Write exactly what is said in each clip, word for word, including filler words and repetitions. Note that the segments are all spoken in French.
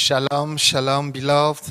Shalom, shalom, beloved.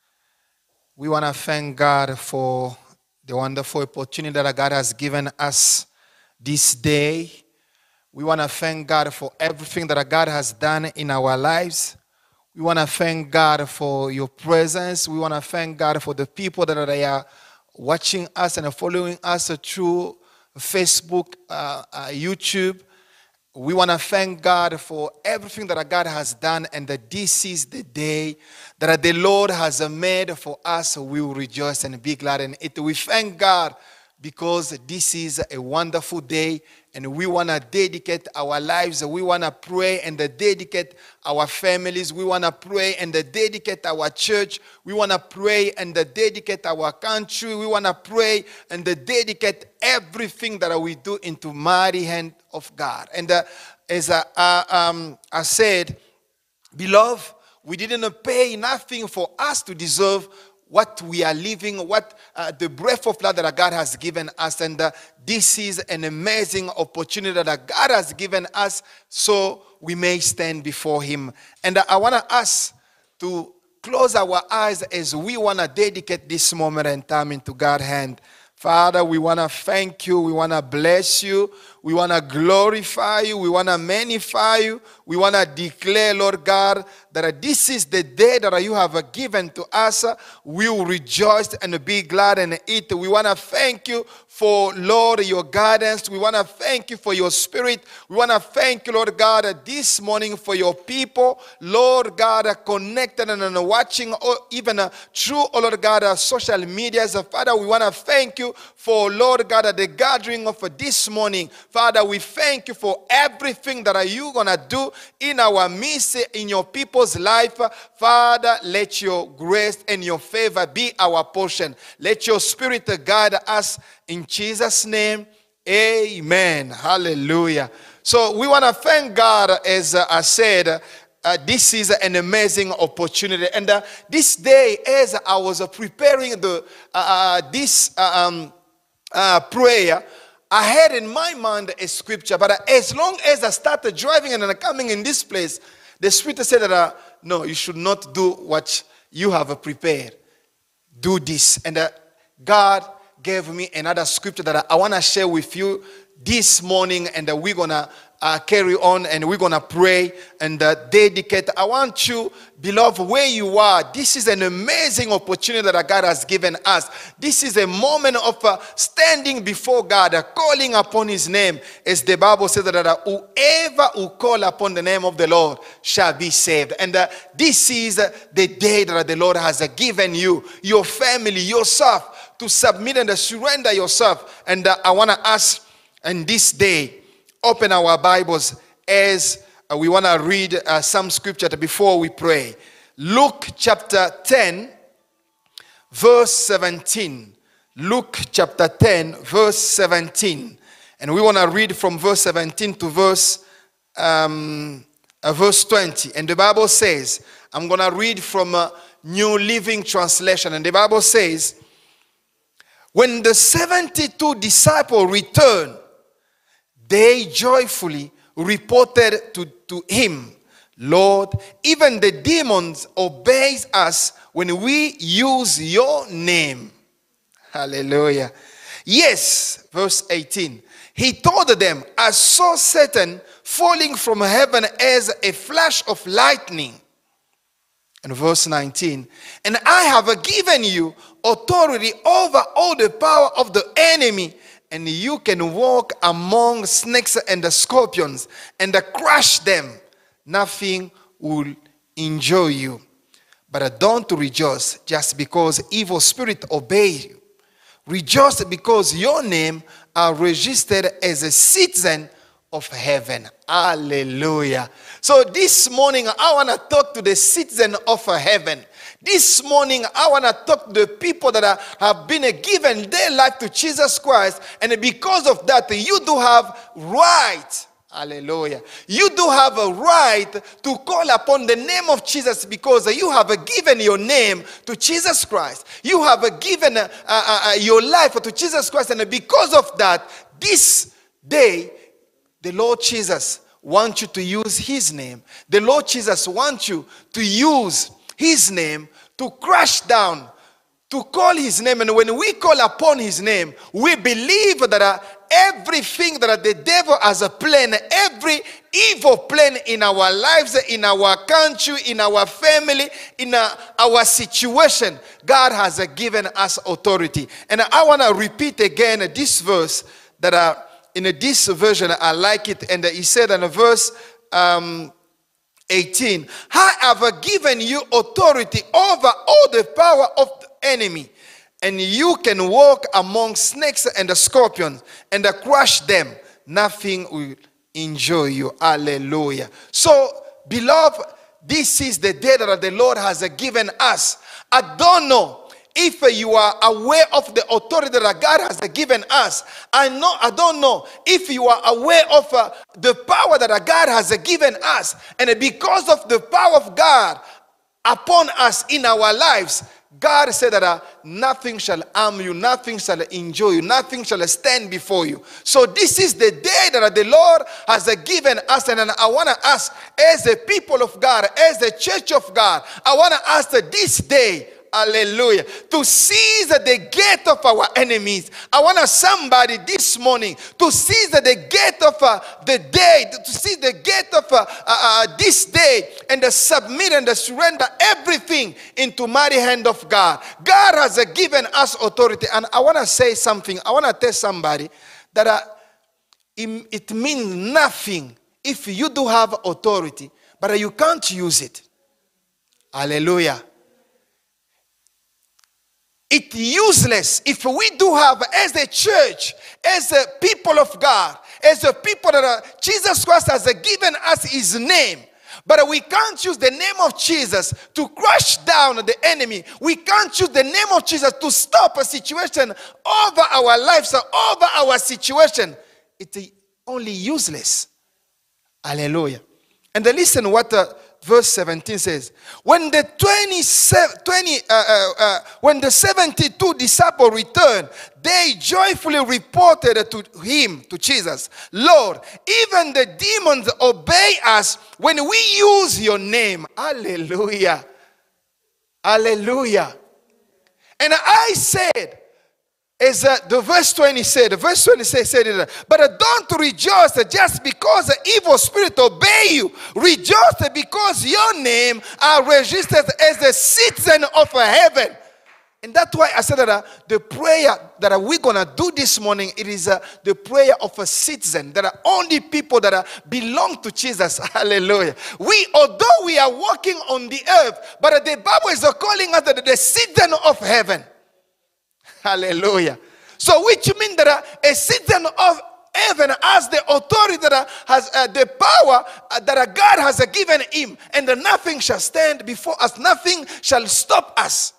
We want to thank God for the wonderful opportunity that God has given us this day. We want to thank God for everything that God has done in our lives. We want to thank God for your presence. We want to thank God for the people that are watching us and following us through Facebook, uh, uh, YouTube. We want to thank God for everything that God has done, and that this is the day that the Lord has made for us. We will rejoice and be glad in it. We thank God because this is a wonderful day, and we want to dedicate our lives. We want to pray and dedicate our families. We want to pray and dedicate our church. We want to pray and dedicate our country. We want to pray and dedicate everything that we do into mighty hand of God. And uh, as I, uh, um, I said, beloved, we didn't pay nothing for us to deserve what we are living, what uh, the breath of life that God has given us. And uh, this is an amazing opportunity that God has given us so we may stand before Him. And uh, I want to ask to close our eyes as we want to dedicate this moment and time into God's hand. Father, we want to thank you. We want to bless you. We want to glorify you. We want to magnify you. We want to declare, Lord God, that this is the day that you have given to us. We will rejoice and be glad in it. We want to thank you for, Lord, your guidance. We want to thank you for your spirit. We want to thank you, Lord God, this morning for your people, Lord God, connected and watching, or even through, oh Lord God, social media. Father, we want to thank you for, Lord God, the gathering of this morning. Father, we thank you for everything that you're going to do in our midst, in your people's life. Father, let your grace and your favor be our portion. Let your spirit guide us in Jesus' name. Amen. Hallelujah. So we want to thank God, as uh, I said, Uh, this is an amazing opportunity. And uh, this day, as I was uh, preparing the uh, uh, this uh, um, uh, prayer, I had in my mind a scripture. But uh, as long as I started driving and uh, coming in this place, the Spirit said that, uh, no, you should not do what you have uh, prepared. Do this. And uh, God gave me another scripture that I, I want to share with you this morning. And uh, we're going to Uh, carry on, and we're going to pray and uh, dedicate. I want you, beloved, where you are, this is an amazing opportunity that God has given us. This is a moment of uh, standing before God, uh, calling upon His name. As the Bible says that uh, whoever who call upon the name of the Lord shall be saved. And uh, this is uh, the day that the Lord has uh, given you, your family, yourself, to submit and uh, surrender yourself. And uh, I want to ask, and this day, open our Bibles as uh, we want to read uh, some scripture before we pray. Luke chapter ten, verse seventeen. Luke chapter ten, verse seventeen. And we want to read from verse seventeen to verse, um, uh, verse twenty. And the Bible says, I'm going to read from a New Living Translation. And the Bible says, when the seventy-two disciples returned, they joyfully reported to, to him, Lord, even the demons obey us when we use your name. Hallelujah. Yes, verse eighteen. He told them, I saw Satan falling from heaven as a flash of lightning. And verse nineteen. And I have given you authority over all the power of the enemy, and you can walk among snakes and the scorpions and crush them. Nothing will injure you. But don't rejoice just because evil spirits obey you. Rejoice because your name are registered as a citizen of heaven. Hallelujah. So this morning, I want to talk to the citizen of heaven. This morning, I want to talk to the people that are, have been given their life to Jesus Christ. And because of that, you do have right. Hallelujah. You do have a right to call upon the name of Jesus because you have given your name to Jesus Christ. You have given uh, uh, your life to Jesus Christ. And because of that, this day, the Lord Jesus wants you to use his name. The Lord Jesus wants you to use his name to crush down, to call his name. And when we call upon his name, we believe that uh, everything that the devil has a plan, every evil plan in our lives, in our country, in our family, in uh, our situation, God has uh, given us authority. And I want to repeat again this verse that uh, in uh, this version, I like it. And uh, he said in verse um, eighteen, I have given you authority over all the power of the enemy, and you can walk among snakes and the scorpions and crush them. Nothing will injure you. Hallelujah. So, beloved, this is the day that the Lord has given us. I don't know if you are aware of the authority that God has given us. I know, I don't know if you are aware of uh, the power that God has given us. And because of the power of God upon us in our lives, God said that uh, nothing shall harm you, nothing shall injure you, nothing shall stand before you. So this is the day that the Lord has uh, given us. And I want to ask, as the people of God, as the church of God, I want to ask that this day, hallelujah, to seize the gate of our enemies. I want somebody this morning to seize the gate of uh, the day, to seize the gate of uh, uh, uh, this day, and to submit and to surrender everything into mighty hand of God. God has uh, given us authority. And I want to say something. I want to tell somebody that uh, it, it means nothing if you do have authority, but uh, you can't use it. Hallelujah. It's useless if we do have, as a church, as a people of God, as a people that are, Jesus Christ has given us his name. But we can't use the name of Jesus to crush down the enemy. We can't use the name of Jesus to stop a situation over our lives, over our situation. It's only useless. Hallelujah. And then listen what uh, verse seventeen says. When the twenty, twenty uh, uh, uh, when the seventy-two disciples returned, they joyfully reported to him, to Jesus, Lord, even the demons obey us when we use your name. Hallelujah. Hallelujah. And I said, as uh, the verse twenty said, the verse twenty said, said it, but uh, don't rejoice just because the evil spirit obey you. Rejoice because your name are registered as the citizen of heaven. And that's why I said that uh, the prayer that uh, we're going to do this morning, it is uh, the prayer of a citizen. There are only people that uh, belong to Jesus. Hallelujah. We, although we are walking on the earth, but uh, the Bible is uh, calling us the, the citizen of heaven. Hallelujah. So which means that uh, a citizen of heaven has the authority that uh, has uh, the power uh, that uh, God has uh, given him. And uh, nothing shall stand before us. Nothing shall stop us.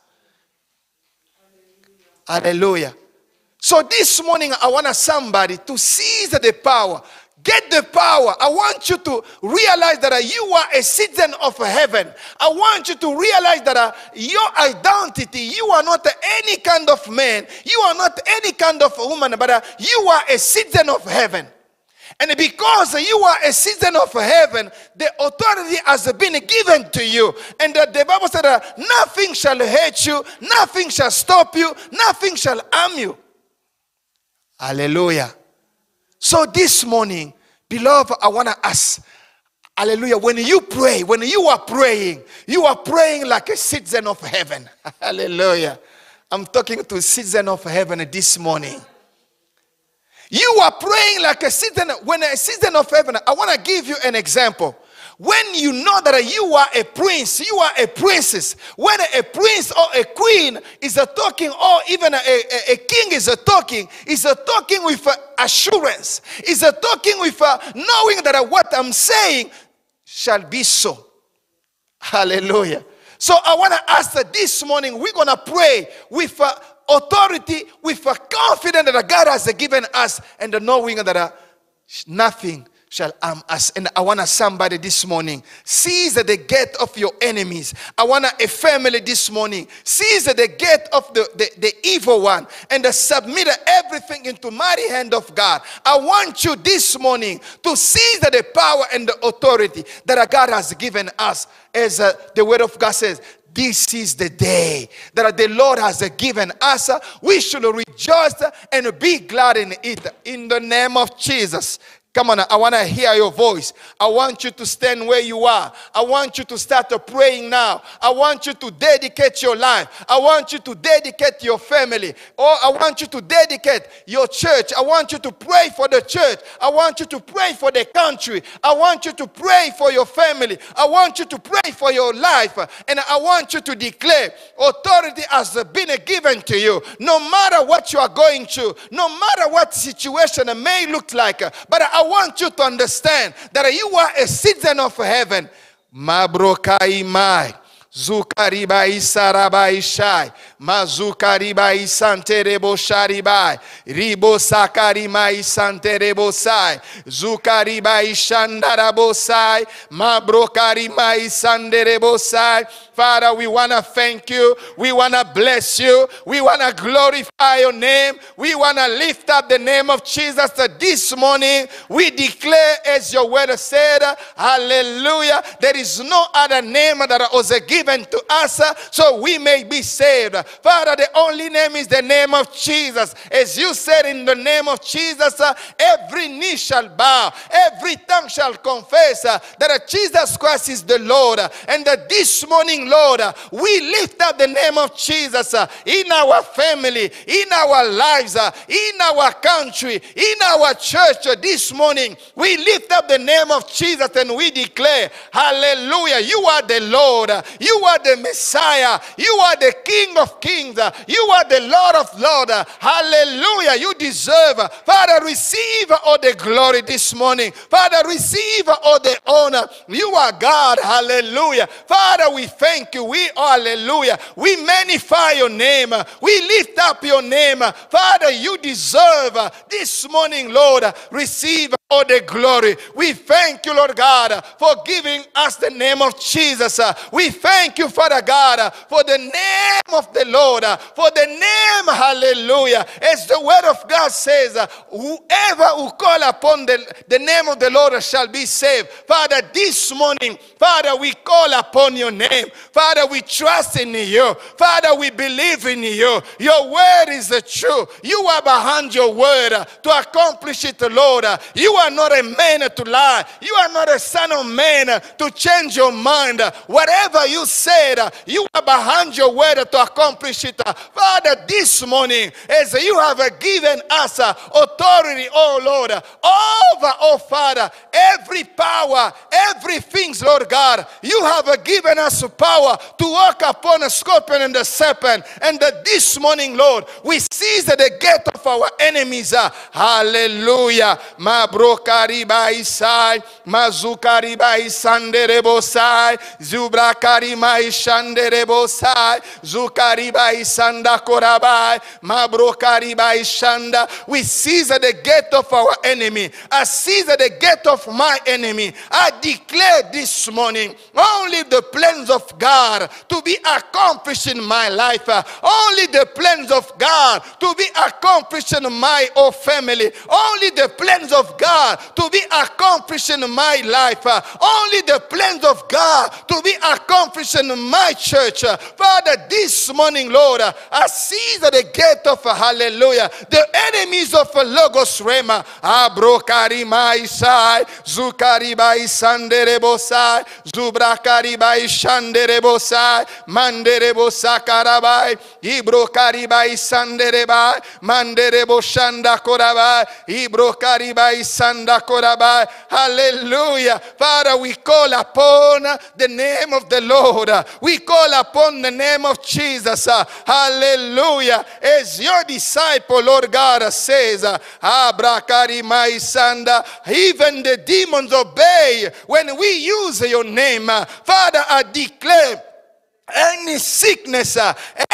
Hallelujah. So this morning I want somebody to seize the power. Get the power. I want you to realize that uh, you are a citizen of heaven. I want you to realize that uh, your identity, you are not uh, any kind of man. You are not any kind of woman, but uh, you are a citizen of heaven. And because you are a citizen of heaven, the authority has been given to you. And uh, the Bible said that uh, nothing shall hurt you, nothing shall stop you, nothing shall harm you. Hallelujah. So this morning, beloved, I want to ask, hallelujah, when you pray, when you are praying, you are praying like a citizen of heaven. Hallelujah. I'm talking to a citizen of heaven this morning. You are praying like a citizen. When a citizen of heaven, I want to give you an example. When you know that you are a prince, you are a princess. When a prince or a queen is a talking, or even a, a, a king is a talking, is a talking with assurance. Is a talking with a knowing that what I'm saying shall be so. Hallelujah. So I want to ask that this morning we're going to pray with uh, authority, with uh, confidence that God has given us, and the knowing that uh, nothing shall harm us. And I want somebody this morning, seize the gate of your enemies. I want a family this morning, seize the gate of the, the, the evil one and submit everything into mighty hand of God. I want you this morning to seize the power and the authority that God has given us. As uh, the word of God says, this is the day that the Lord has given us. We should rejoice and be glad in it. In the name of Jesus. Come on, I want to hear your voice. I want you to stand where you are. I want you to start praying now. I want you to dedicate your life. I want you to dedicate your family. Or I want you to dedicate your church. I want you to pray for the church. I want you to pray for the country. I want you to pray for your family. I want you to pray for your life. And I want you to declare authority has been given to you. No matter what you are going through, no matter what situation it may look like, but I I want you to understand that you are a citizen of heaven. Mabrokai mai. Zukaribai sarabai shai. Mazukaribai santerebo sharibai. Ribo sakarimai santerebo sai. Zukaribai shandarabo sai. Mabrokarimai sanderebo sai. Father, we want to thank you. We want to bless you. We want to glorify your name. We want to lift up the name of Jesus. This morning, we declare, as your word said, hallelujah, there is no other name that was given to us so we may be saved. Father, the only name is the name of Jesus. As you said, in the name of Jesus, every knee shall bow, every tongue shall confess that Jesus Christ is the Lord. And that this morning, Lord, we lift up the name of Jesus in our family, in our lives, in our country, in our church. This morning, we lift up the name of Jesus and we declare, hallelujah, you are the Lord, you are the Messiah, you are the King of Kings, you are the Lord of Lords. Hallelujah, you deserve. Father, receive all the glory this morning. Father, receive all the honor. You are God. Hallelujah. Father, we thank Thank you. We, hallelujah. We magnify your name. We lift up your name. Father, you deserve this morning, Lord, receive all the glory. We thank you, Lord God, for giving us the name of Jesus. We thank you, Father God, for the name of the Lord, for the name, hallelujah. As the word of God says, whoever who call upon the, the name of the Lord shall be saved. Father, this morning, Father, we call upon your name. Father, we trust in you. Father, we believe in you. Your word is the truth. You are behind your word to accomplish it, Lord. You are not a man to lie. You are not a son of man to change your mind. Whatever you said, you are behind your word to accomplish it. Father, this morning, as you have given us authority, oh Lord, over, oh Father, every power, everything, Lord God, you have given us power to walk upon a scorpion and the serpent. And that this morning, Lord, we seize the gate of our enemies. Hallelujah. Mabrokaribai sai, mazukaribai sanderebo sai, zubrakaribai shanderebo sai, zukaribai sandakorabai, mabrokaribai shanda. We seize the gate of our enemy. I seize the gate of my enemy. I declare this morning, only the plans of God to be accomplished in my life. Only the plans of God to be accomplished in my own family. Only the plans of God to be accomplished in my life. Only the plans of God to be accomplished in my church. Father, this morning, Lord, I seize the gate of hallelujah. The enemies of Logos Rema. Abrokarimai sai, Zukaribai sanderebosai, Zubrakaribai shanderebosai, Manderebo sakarabai, Ibrokaribai sanderebai, Manderebo shandakorabai, Ibrokaribai sandakorabai. Hallelujah. Father, we call upon the name of the Lord. We call upon the name of Jesus. Hallelujah. As your disciple, Lord God, says, Abrakarimai sanda, even the demons obey when we use your name. Father, I declare any sickness,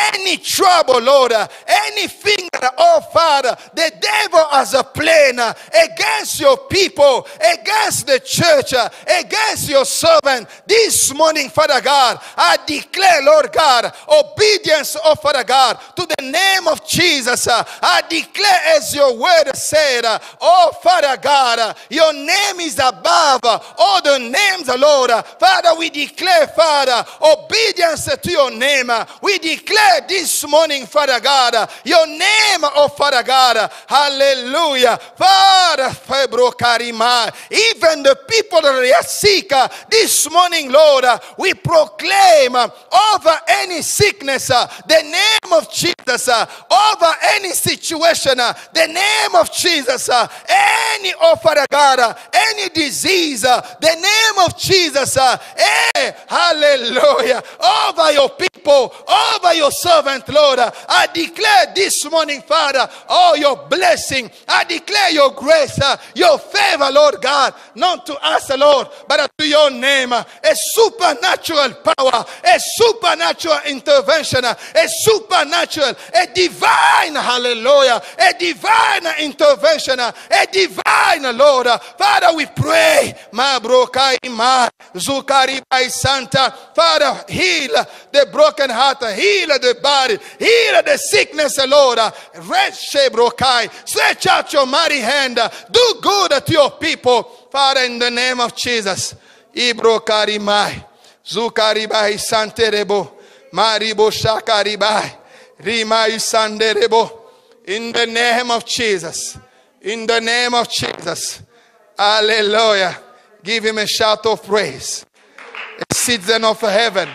any trouble, Lord, uh, anything that, oh Father, the devil has a plan uh, against your people, against the church, uh, against your servant, this morning, Father God, I declare, Lord God, obedience, oh Father God, to the name of Jesus. uh, I declare as your word said, uh, oh Father God, uh, your name is above uh, all the names, uh, Lord. Uh, Father, we declare, Father, obedience to your name. Uh, we declare this morning, Father God, uh, your name, oh Father God, uh, hallelujah. Father, Febro Karima, even the people that are sick uh, this morning, Lord, uh, we proclaim uh, over any sickness, uh, the name of Jesus, uh, over any situation, uh, the name of Jesus, uh, any, oh Father God, uh, any disease, uh, the name of Jesus, uh, eh, hallelujah, over your people, over your servant, Lord, uh, I declare this morning, Father, oh, your blessing, I declare your grace, uh, your favor, Lord God, not to us, Lord, but to your name, uh, a supernatural power, a supernatural intervention, uh, a supernatural, a divine, hallelujah, a divine intervention, uh, a divine, Lord. Uh, Father, we pray, ma brokai ma zukari by Santa, Father, heal the broken heart, heal the body, heal the sickness, Lord. Reshe brokai, stretch out your mighty hand, do good to your people, Father, in the name of Jesus. Ibrokari mai zukari by Santerebo, maribo shakari by rimai sanderebo, in the name of Jesus. In the name of Jesus. Hallelujah. Give him a shout of praise. A citizen of heaven.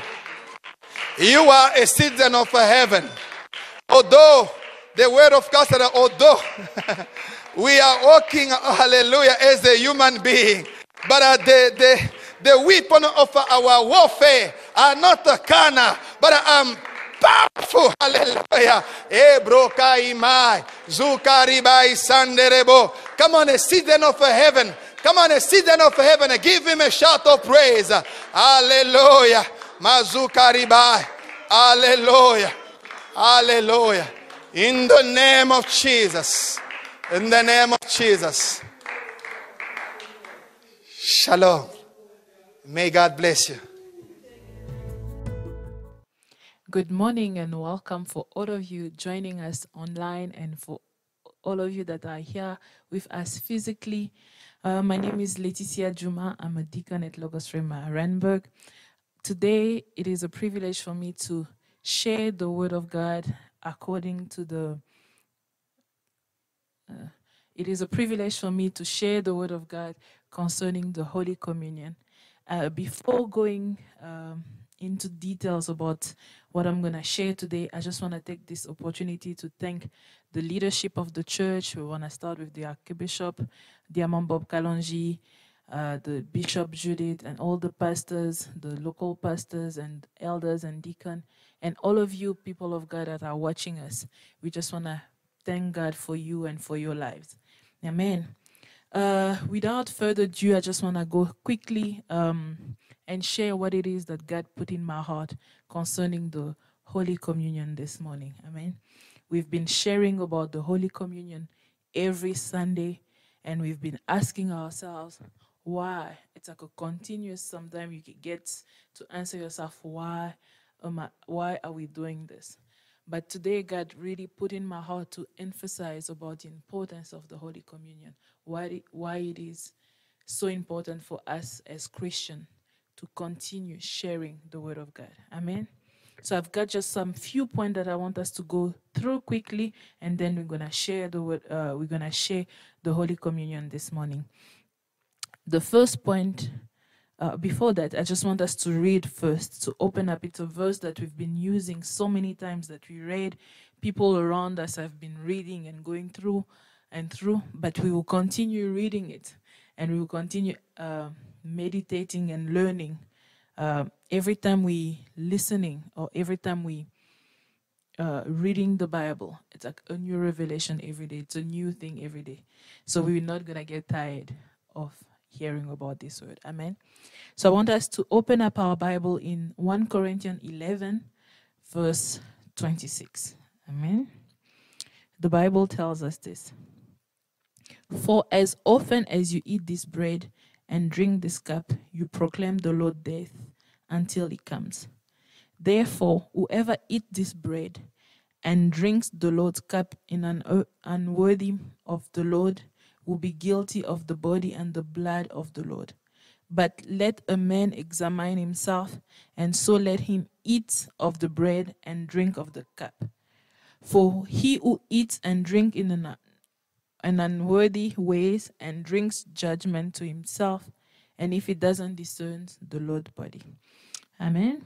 You are a citizen of heaven. Although the word of God said, although we are walking, hallelujah, as a human being, but uh, the, the, the weapon of our warfare are not a carnal, but um, powerful, hallelujah. Ebrokaimai, Zukaribai Sanderebo. Come on, a citizen of heaven. Come on, a citizen of heaven. Give him a shout of praise. Hallelujah. Mazukaribai. Hallelujah. Hallelujah. In the name of Jesus. In the name of Jesus. Shalom. May God bless you. Good morning and welcome for all of you joining us online and for all of you that are here with us physically. Uh, my name is Leticia Juma. I'm a deacon at Logos Rema Randburg. Today, it is a privilege for me to share the word of God according to the... Uh, it is a privilege for me to share the word of God concerning the Holy Communion. Uh, before going um, into details about what I'm going to share today, I just want to take this opportunity to thank the leadership of the church. We want to start with the Archbishop, Diamond Bob Kalonji, uh, the Bishop Judith, and all the pastors, the local pastors and elders and deacon, and all of you people of God that are watching us. We just want to thank God for you and for your lives. Amen. Uh, without further ado, I just want to go quickly um, and share what it is that God put in my heart concerning the Holy Communion this morning. Amen. We've been sharing about the Holy Communion every Sunday, and we've been asking ourselves why. It's like a continuous, sometimes you get to answer yourself, why, um, why are we doing this? But today, God really put in my heart to emphasize about the importance of the Holy Communion, why it, why it is so important for us as Christians to continue sharing the Word of God. Amen. So I've got just some few points that I want us to go through quickly, and then we're gonna share the word. Uh, we're gonna share the Holy Communion this morning. The first point. Uh, before that, I just want us to read first, to open up. It's a verse that we've been using so many times that we read. People around us have been reading and going through and through, but we will continue reading it, and we will continue uh, meditating and learning. Uh, every time we listening or every time we uh, reading the Bible, it's like a new revelation every day. It's a new thing every day. So we're not going to get tired of hearing about this word. Amen. So I want us to open up our Bible in First Corinthians eleven, verse twenty-six. Amen. The Bible tells us this. For as often as you eat this bread and drink this cup, you proclaim the Lord's death until he comes. Therefore, whoever eats this bread and drinks the Lord's cup in an uh, unworthy of the Lord will be guilty of the body and the blood of the Lord. But let a man examine himself, and so let him eat of the bread and drink of the cup. For he who eats and drinks in an, an unworthy ways and drinks judgment to himself, and if he doesn't discern the Lord's body. Amen.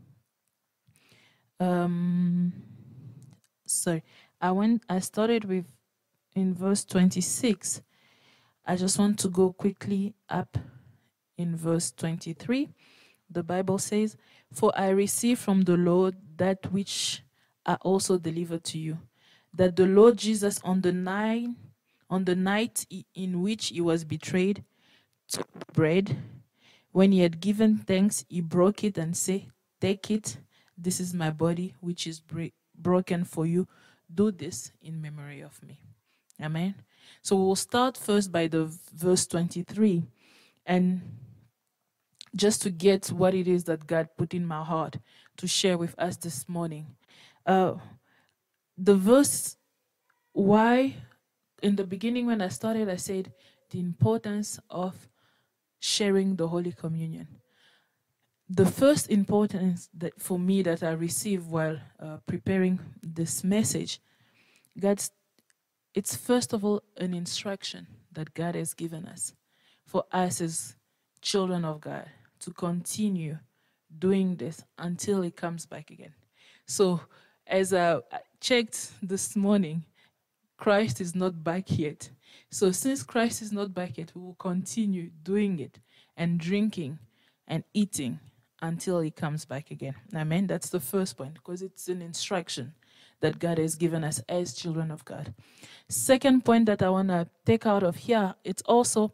Um, sorry, I went. I started with in verse twenty-six. I just want to go quickly up in verse twenty-three. The Bible says, "For I received from the Lord that which I also delivered to you, that the Lord Jesus on the night on the night in which he was betrayed, took bread. When he had given thanks, he broke it and said, 'Take it. This is my body, which is bre- broken for you. Do this in memory of me.'" Amen. So we'll start first by the verse twenty-three, and just to get what it is that God put in my heart to share with us this morning. Uh, the verse, why, in the beginning when I started, I said the importance of sharing the Holy Communion. The first importance that for me that I received while uh, preparing this message, God's, it's first of all an instruction that God has given us for us as children of God to continue doing this until he comes back again. So as I checked this morning, Christ is not back yet. So since Christ is not back yet, we will continue doing it and drinking and eating until he comes back again. Amen. That's the first point, because it's an instruction that God has given us as children of God. Second point that I want to take out of here, it's also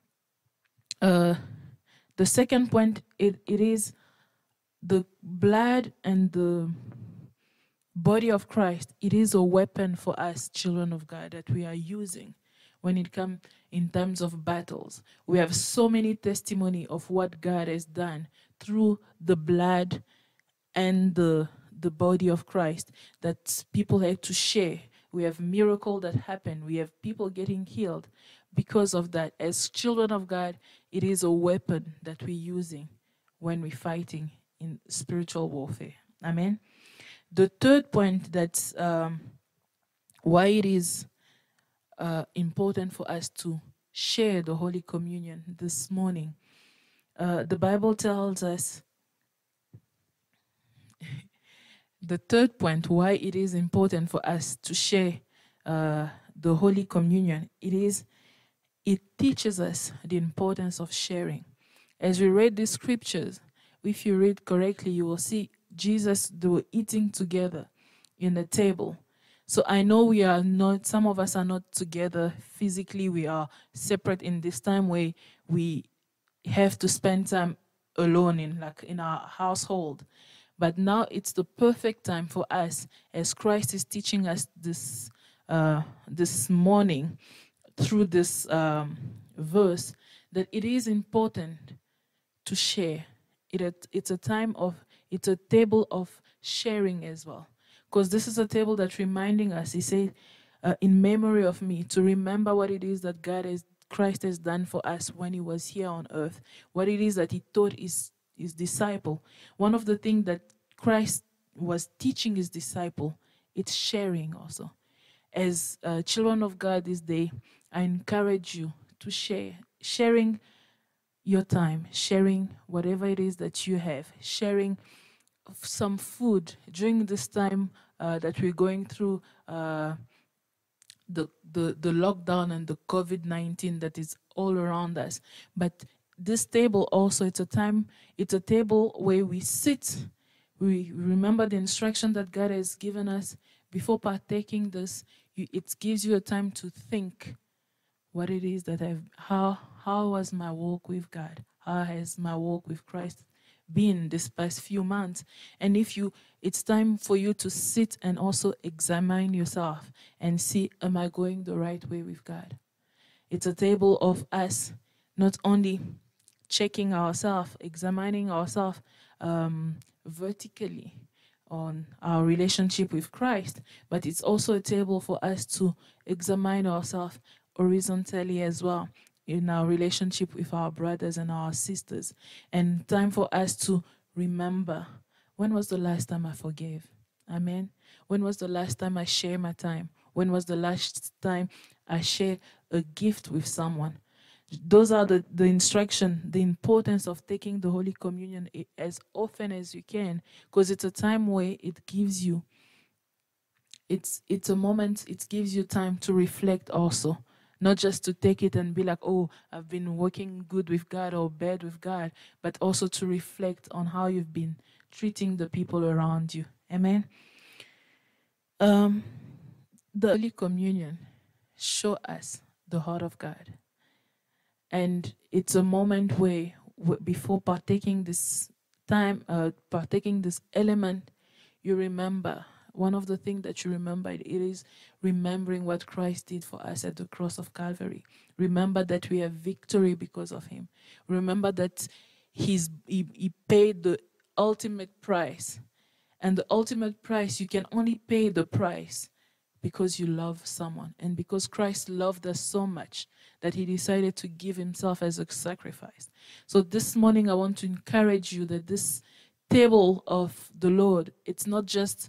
uh, the second point, it, it is the blood and the body of Christ. It is a weapon for us, children of God, that we are using when it comes in terms of battles. We have so many testimony of what God has done through the blood and the, the body of Christ that people have to share. We have miracles that happen. We have people getting healed because of that. As children of God, it is a weapon that we're using when we're fighting in spiritual warfare. Amen. The third point, that's um, why it is uh, important for us to share the Holy Communion this morning. Uh, the Bible tells us, the third point, why it is important for us to share uh, the Holy Communion, it is, it teaches us the importance of sharing. As we read the scriptures, if you read correctly, you will see Jesus, they were eating together in the table. So I know we are not, some of us are not together physically. We are separate in this time where we have to spend time alone in like in our household. But now it's the perfect time for us, as Christ is teaching us this uh, this morning through this um, verse, that it is important to share. It, it's a time of, it's a table of sharing as well. Because this is a table that's reminding us, he said, uh, in memory of me, to remember what it is that God has, Christ has done for us when he was here on earth, what it is that he taught his, his disciple. One of the things that Christ was teaching his disciple, it's sharing also. As uh, children of God this day, I encourage you to share, sharing your time, sharing whatever it is that you have, sharing some food during this time uh, that we're going through uh, the, the, the lockdown and the COVID nineteen that is all around us. But this table also, it's a time, it's a table where we sit, we remember the instruction that God has given us before partaking this. You, it gives you a time to think what it is that I've, how, how was my walk with God? How has my walk with Christ been this past few months. And if you, it's time for you to sit and also examine yourself and see, am I going the right way with God? It's a table of us not only checking ourselves, examining ourselves um, vertically on our relationship with Christ, but it's also a table for us to examine ourselves horizontally as well in our relationship with our brothers and our sisters. And time for us to remember, when was the last time I forgave? Amen. When was the last time I shared my time? When was the last time I shared a gift with someone? Those are the, the instruction, the importance of taking the Holy Communion as often as you can, because it's a time where it gives you, it's it's a moment, it gives you time to reflect also, not just to take it and be like, oh, I've been working good with God or bad with God, but also to reflect on how you've been treating the people around you. Amen. Um, the Holy Communion show us the heart of God. And it's a moment where, where before partaking this time, uh, partaking this element, you remember, one of the things that you remember, it is remembering what Christ did for us at the cross of Calvary. Remember that we have victory because of him. Remember that he's, he, he paid the ultimate price. And the ultimate price, you can only pay the price because you love someone, and because Christ loved us so much that he decided to give himself as a sacrifice. So this morning I want to encourage you that this table of the Lord, it's not just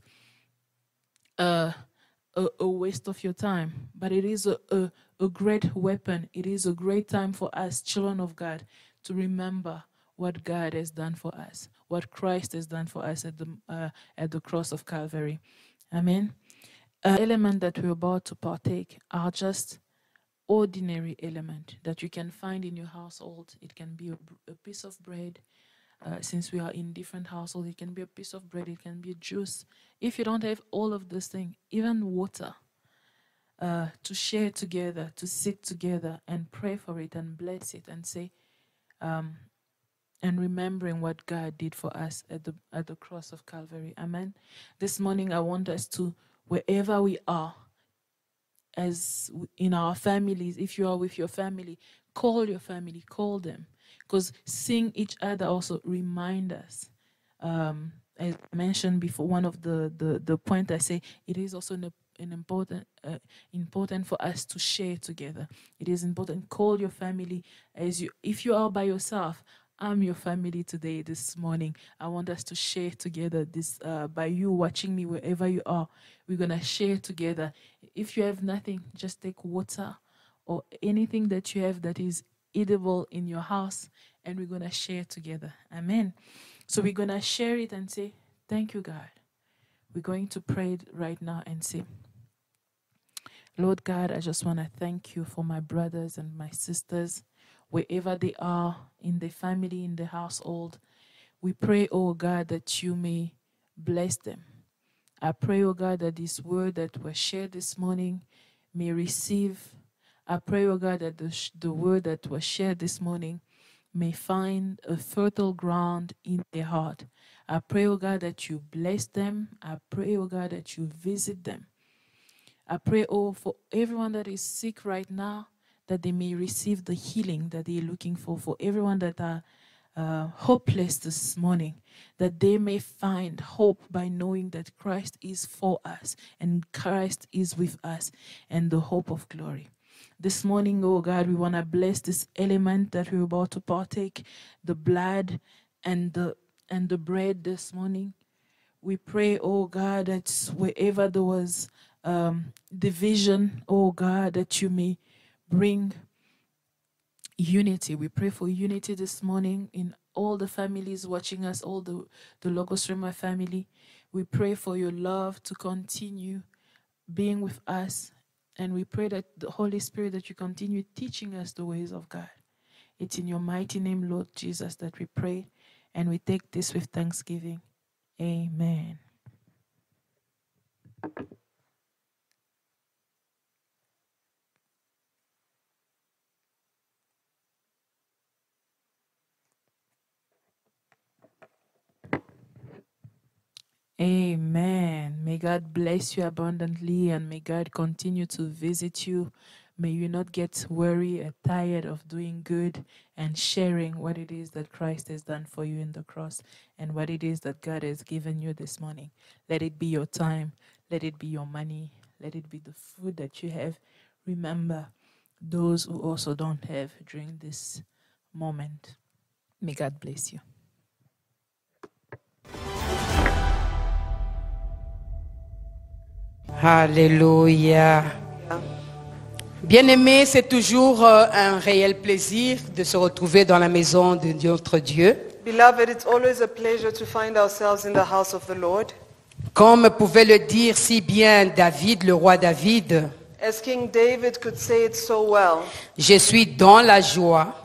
a, a, a waste of your time, but it is a, a, a great weapon. It is a great time for us, children of God, to remember what God has done for us, what Christ has done for us at the, uh, at the cross of Calvary. Amen. Uh, element that we're about to partake are just ordinary element that you can find in your household. It can be a, a piece of bread. Uh, since we are in different households, it can be a piece of bread, it can be a juice. If you don't have all of those things, even water, uh, to share together, to sit together and pray for it and bless it and say, um, and remembering what God did for us at the at the cross of Calvary. Amen. This morning I want us to, wherever we are, as in our families, if you are with your family, call your family, call them. Because seeing each other also remind us. Um, as I mentioned before, one of the, the, the point I say, it is also an, an important uh, important for us to share together. It is important. Call your family as you, if you are by yourself, I'm your family today, this morning. I want us to share together this, uh, by you watching me wherever you are. We're going to share together. If you have nothing, just take water or anything that you have that is edible in your house, and we're going to share together. Amen. So we're going to share it and say, thank you, God. We're going to pray right now and say, Lord God, I just want to thank you for my brothers and my sisters, wherever they are, in the family, in the household. We pray, oh God, that you may bless them. I pray, oh God, that this word that was shared this morning may receive. I pray, oh God, that the, sh- the word that was shared this morning may find a fertile ground in their heart. I pray, oh God, that you bless them. I pray, oh God, that you visit them. I pray, oh, for everyone that is sick right now, that they may receive the healing that they're looking for. For everyone that are uh, hopeless this morning, that they may find hope by knowing that Christ is for us and Christ is with us, and the hope of glory. This morning, oh God, we want to bless this element that we're about to partake, the blood and the and the bread this morning. We pray, oh God, that wherever there was um, division, oh God, that you may bring unity. We pray for unity this morning in all the families watching us, all the, the Logos Rema family. We pray for your love to continue being with us. And we pray that the Holy Spirit, that you continue teaching us the ways of God. It's in your mighty name, Lord Jesus, that we pray, and we take this with thanksgiving. Amen. Amen. May God bless you abundantly and may God continue to visit you. May you not get worried or tired of doing good and sharing what it is that Christ has done for you in the cross and what it is that God has given you this morning. Let it be your time. Let it be your money. Let it be the food that you have. Remember those who also don't have during this moment. May God bless you. Alléluia. Bien-aimés, c'est toujours euh, un réel plaisir de se retrouver dans la maison de notre Dieu. Beloved, it's always a pleasure to find ourselves in the house of the Lord. Comme pouvait le dire si bien David, le roi David, As King David could say it so well, je suis dans la joie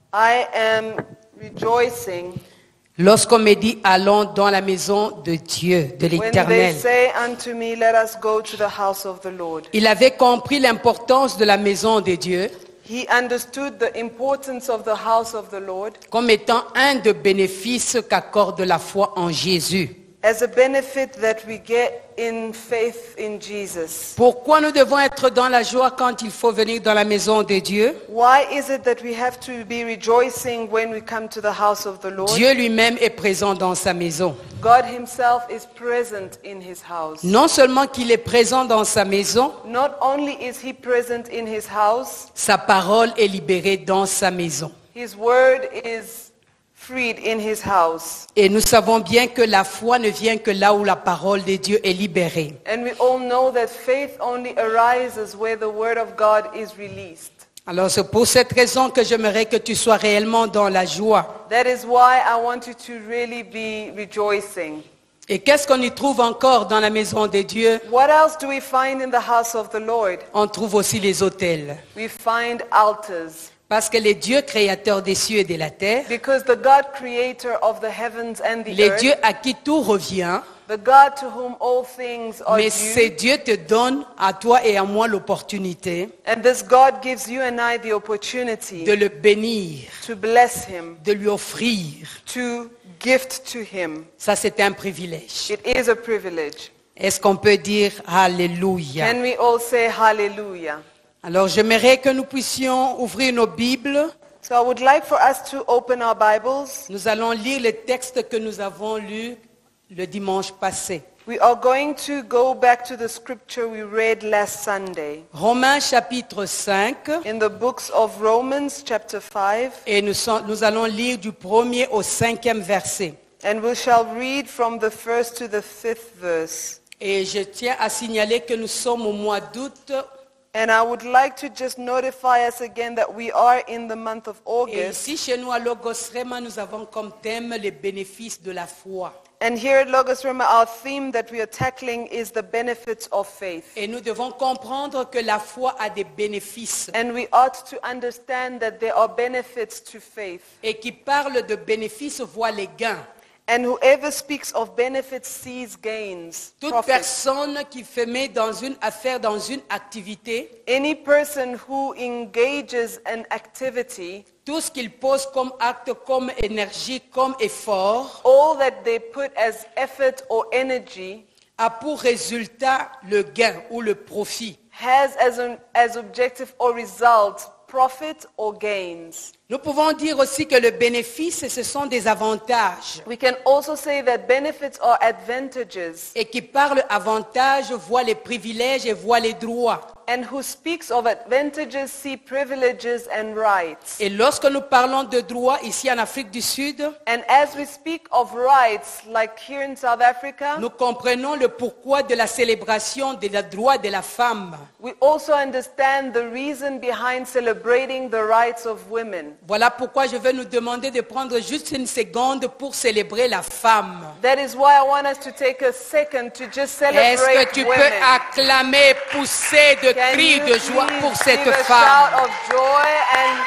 I am rejoicing lorsqu'on me dit allons dans la maison de Dieu, de when they l'Éternel. say unto me, let us go to the house of the Lord. Il avait compris l'importance de la maison de Dieu He understood the importance of the house of the Lord comme étant un des bénéfices qu'accorde la foi en Jésus. as a benefit that we get in faith in Jesus. Pourquoi nous devons être dans la joie quand il faut venir dans la maison de Dieu? Why is it that we have to be rejoicing when we come to the house of the Lord? Dieu lui-même est présent dans sa maison. God himself is present in his house. Non seulement qu'il est présent dans sa maison, Not only is he present in his house, sa parole est libérée dans sa maison. his word is freed in his house. Et nous savons bien que la foi ne vient que là où la parole de Dieu est libérée. And we all know that faith only arises where the word of God is released. Alors c'est pour cette raison que j'aimerais que tu sois réellement dans la joie. That is why I want you to really be rejoicing. Et qu'est-ce qu'on y trouve encore dans la maison de Dieu? What else do we find in the house of the Lord? On trouve aussi les autels. We find altars. Parce que le Dieu créateur des cieux et de la terre, Because the God creator of the heavens and the le earth, Dieu à qui tout revient, the God to whom all things are mais due, ce Dieu te donne à toi et à moi l'opportunité and this God gives you and I the opportunity de le bénir, to bless him, de lui offrir. to gift to him. Ça, c'est un privilège. It is a privilege. Est-ce qu'on peut dire Alléluia? Can we all say hallelujah? Alors, j'aimerais que nous puissions ouvrir nos Bibles. So I would like for us to open our Bibles. Nous allons lire le texte que nous avons lu le dimanche passé. We are going to go back to the scripture we read last Sunday Romains chapitre cinq. in the books of Romans chapter five, Et nous, sont- nous allons lire du premier au cinquième verset. and we shall read from the first to the fifth verse. Et je tiens à signaler que nous sommes au mois d'août. And I would like to just notify us again that we are in the month of Et August. ici, chez nous, à Logos Rema, nous avons comme thème les bénéfices de la foi. And here at Logos Rema, our theme that we are tackling is the benefits of faith. Et nous devons comprendre que la foi a des bénéfices. And we ought to understand that there are benefits to faith. Et qui parle de bénéfices voit les gains. And whoever speaks of benefits sees gains, Toute profits. personne qui fait met dans une affaire, dans une activité, Any person who engages an activity, tout ce qu'il pose comme acte, comme énergie, comme effort, all that they put as effort or energy a pour résultat le gain ou le profit. has as an as objective or result profit or gains. Nous pouvons dire aussi que le bénéfice, ce sont des avantages. We can also say that benefits are advantages, Et qui parle avantages voit les privilèges et voit les droits. and who speaks of advantages see privileges and rights. Et lorsque nous parlons de droits ici en Afrique du Sud, And as we speak of rights, like here in South Africa, nous comprenons le pourquoi de la célébration des droits de la femme. we also understand the reason behind celebrating the rights of women. Voilà pourquoi je vais nous demander de prendre juste une seconde pour célébrer la femme. That is why I want us to take a second to just Est-ce celebrate que tu women. peux acclamer, pousser de Can cris you de joie please pour cette give a femme? shout of joy and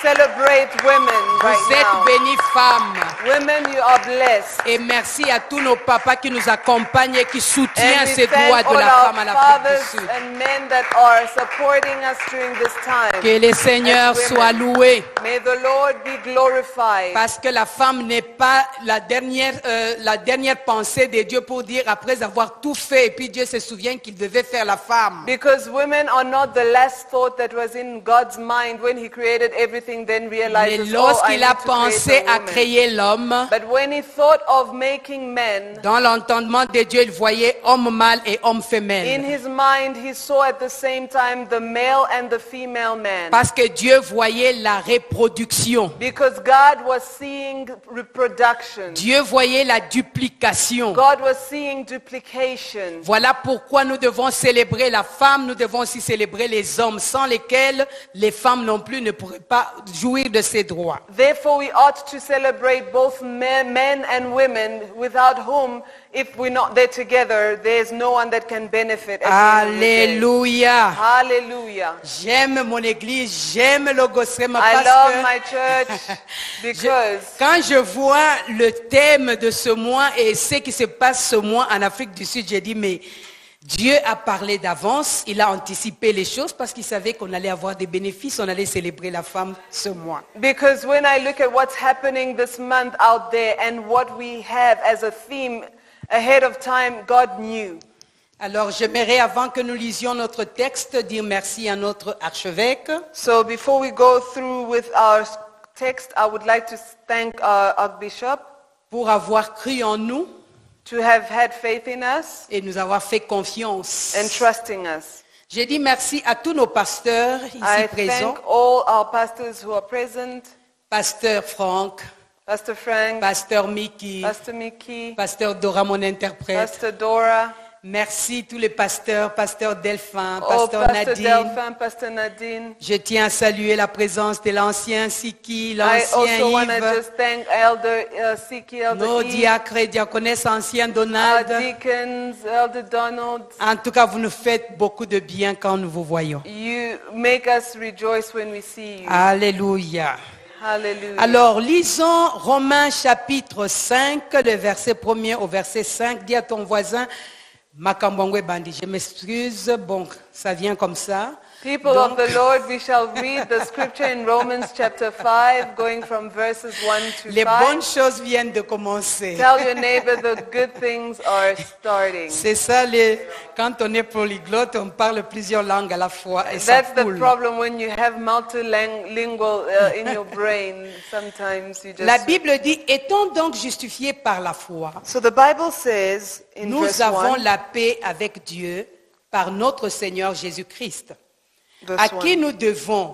celebrate women right Vous êtes now. bénies, femmes. Women, you are blessed. Et merci à tous nos papas qui nous accompagnent et qui soutiennent And we ces droits thank de all la our femme à l'Afrique fathers du Sud. and men that are supporting us during this time. Que le Seigneur as women. soit loué. May the Lord be glorified. Parce que la femme n'est pas la dernière, euh, la dernière pensée de Dieu pour dire après avoir tout fait et puis Dieu se souvient qu'il devait faire la femme. Because women are not the last thought that was in God's mind when He created everything, then Mais realizes, oh, I lorsqu'il need a to pensé create a à woman. créer l'homme, But when He thought of making men, dans l'entendement de Dieu, il voyait homme mâle et homme in femelle. His mind He saw at the same time the male and the female man. Parce que Dieu voyait la reproduction. Because God was seeing reproduction. Dieu voyait la duplication. God was seeing duplication. Voilà pourquoi nous devons célébrer la femme, nous devons aussi célébrer les hommes, sans lesquels les femmes non plus ne pourraient pas jouir de ces droits. Therefore, we ought to celebrate both men, men and women, without whom, if we're not there together, there's no one that can benefit. at the end of the day. Alléluia. Hallelujah. J'aime mon église, j'aime le Gossema I parce love que my church je- because quand je vois le thème de ce mois et ce qui se passe ce mois en Afrique du Sud, j'ai dit mais Dieu a parlé d'avance, il a anticipé les choses parce qu'il savait qu'on allait avoir des bénéfices, on allait célébrer la femme ce mois. because when I look at what's happening this month out there and what we have as a theme ahead of time, God knew. Alors j'aimerais avant que nous lisions notre texte dire merci à notre archevêque So before we go through with our text, I would like to thank our Archbishop pour avoir cru en nous to have had faith in us et nous avoir fait confiance. and trusting us. J'ai dit merci à tous nos pasteurs ici I présents, thank all our pastors who are present, pasteur Franck, Pastor Frank, pasteur Mickey, Pastor Mickey, pasteur Dora mon interprète. Pastor Dora, Merci tous les pasteurs, pasteur Delphin, oh, pasteur Pastor Nadine. Delphin, Pastor Nadine. Je tiens à saluer la présence de l'ancien Siki, I l'ancien also want to Yves, just thank Elder uh, Siki, Elder nos Eve, diacres et diaconesses anciens our Donald. deacons, Elder Donald. En tout cas, vous nous faites beaucoup de bien quand nous vous voyons. You make us rejoice when we see you. Alléluia. Hallelujah. Alors, lisons Romains chapitre cinq, le verset premier au verset cinq. Dis à ton voisin, Makambongwe Bandi, je m'excuse, bon, ça vient comme ça. People Donc, of the Lord, we shall read the scripture in Romans chapter five, going from verses one to les bonnes five. choses viennent de commencer. Tell your neighbor the good things are starting. C'est ça, les... quand on est polyglotte, on parle plusieurs langues à la fois et ça That's the coule. problem when you have multilingual uh, in your brain. Sometimes you La just. Bible dit, étant donc justifiés par la foi, So the Bible says in nous verse avons one, la paix avec Dieu par notre Seigneur Jésus-Christ, à verse qui one. nous devons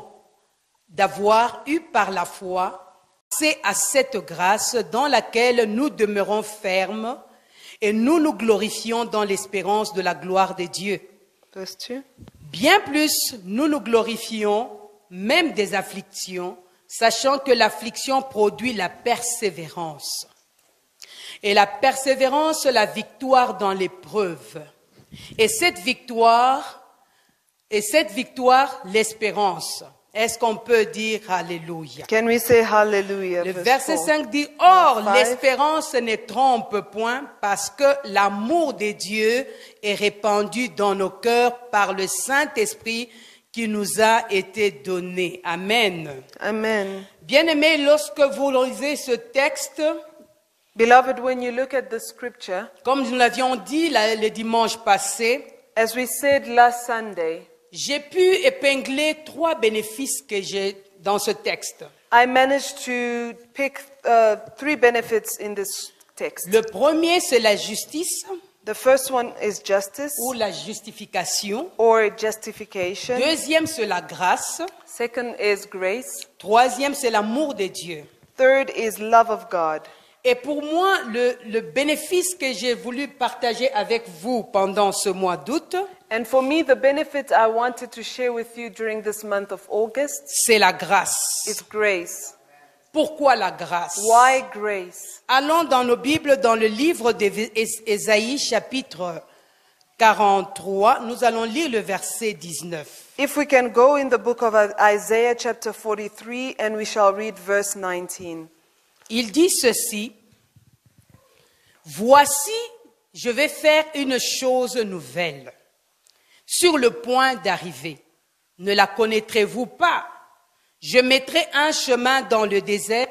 d'avoir eu par la foi, c'est à cette grâce dans laquelle nous demeurons fermes et nous nous glorifions dans l'espérance de la gloire de Dieu. Verse two. Bien plus, nous nous glorifions même des afflictions, sachant que l'affliction produit la persévérance. Et la persévérance, la victoire dans l'épreuve. Et cette victoire, et cette victoire, l'espérance. Est-ce qu'on peut dire Alléluia? Can we say hallelujah? Le verse verset four. cinq dit, or Five. l'espérance ne trompe point parce que l'amour de Dieu est répandu dans nos cœurs par le Saint-Esprit qui nous a été donné. Amen. Amen. Bien-aimés, lorsque vous lisez ce texte, Beloved, when you look at the scripture, comme nous l'avions dit la- le dimanche passé, as we said last Sunday, j'ai pu épingler trois bénéfices que j'ai dans ce texte. I managed to pick uh, three benefits in this text. Le premier, c'est la justice The first one is justice ou la justification. or justification. Deuxième, c'est la grâce. Second is grace. Troisième, c'est l'amour de Dieu. Third is love of God. Et pour moi, le, le bénéfice que j'ai voulu partager avec vous pendant ce mois d'août, And for me, the benefit I wanted to share with you during this month of August c'est la grâce. is grace. Pourquoi la grâce? Why grace? Allons dans nos Bibles, dans le livre d'Ésaïe, chapitre quarante-trois, nous allons lire le verset dix-neuf. If we can go in the book of Isaiah chapter forty-three and we shall read verse nineteen. Il dit ceci: Voici, je vais faire une chose nouvelle, sur le point d'arriver. Ne la connaîtrez-vous pas? Je mettrai un chemin dans le désert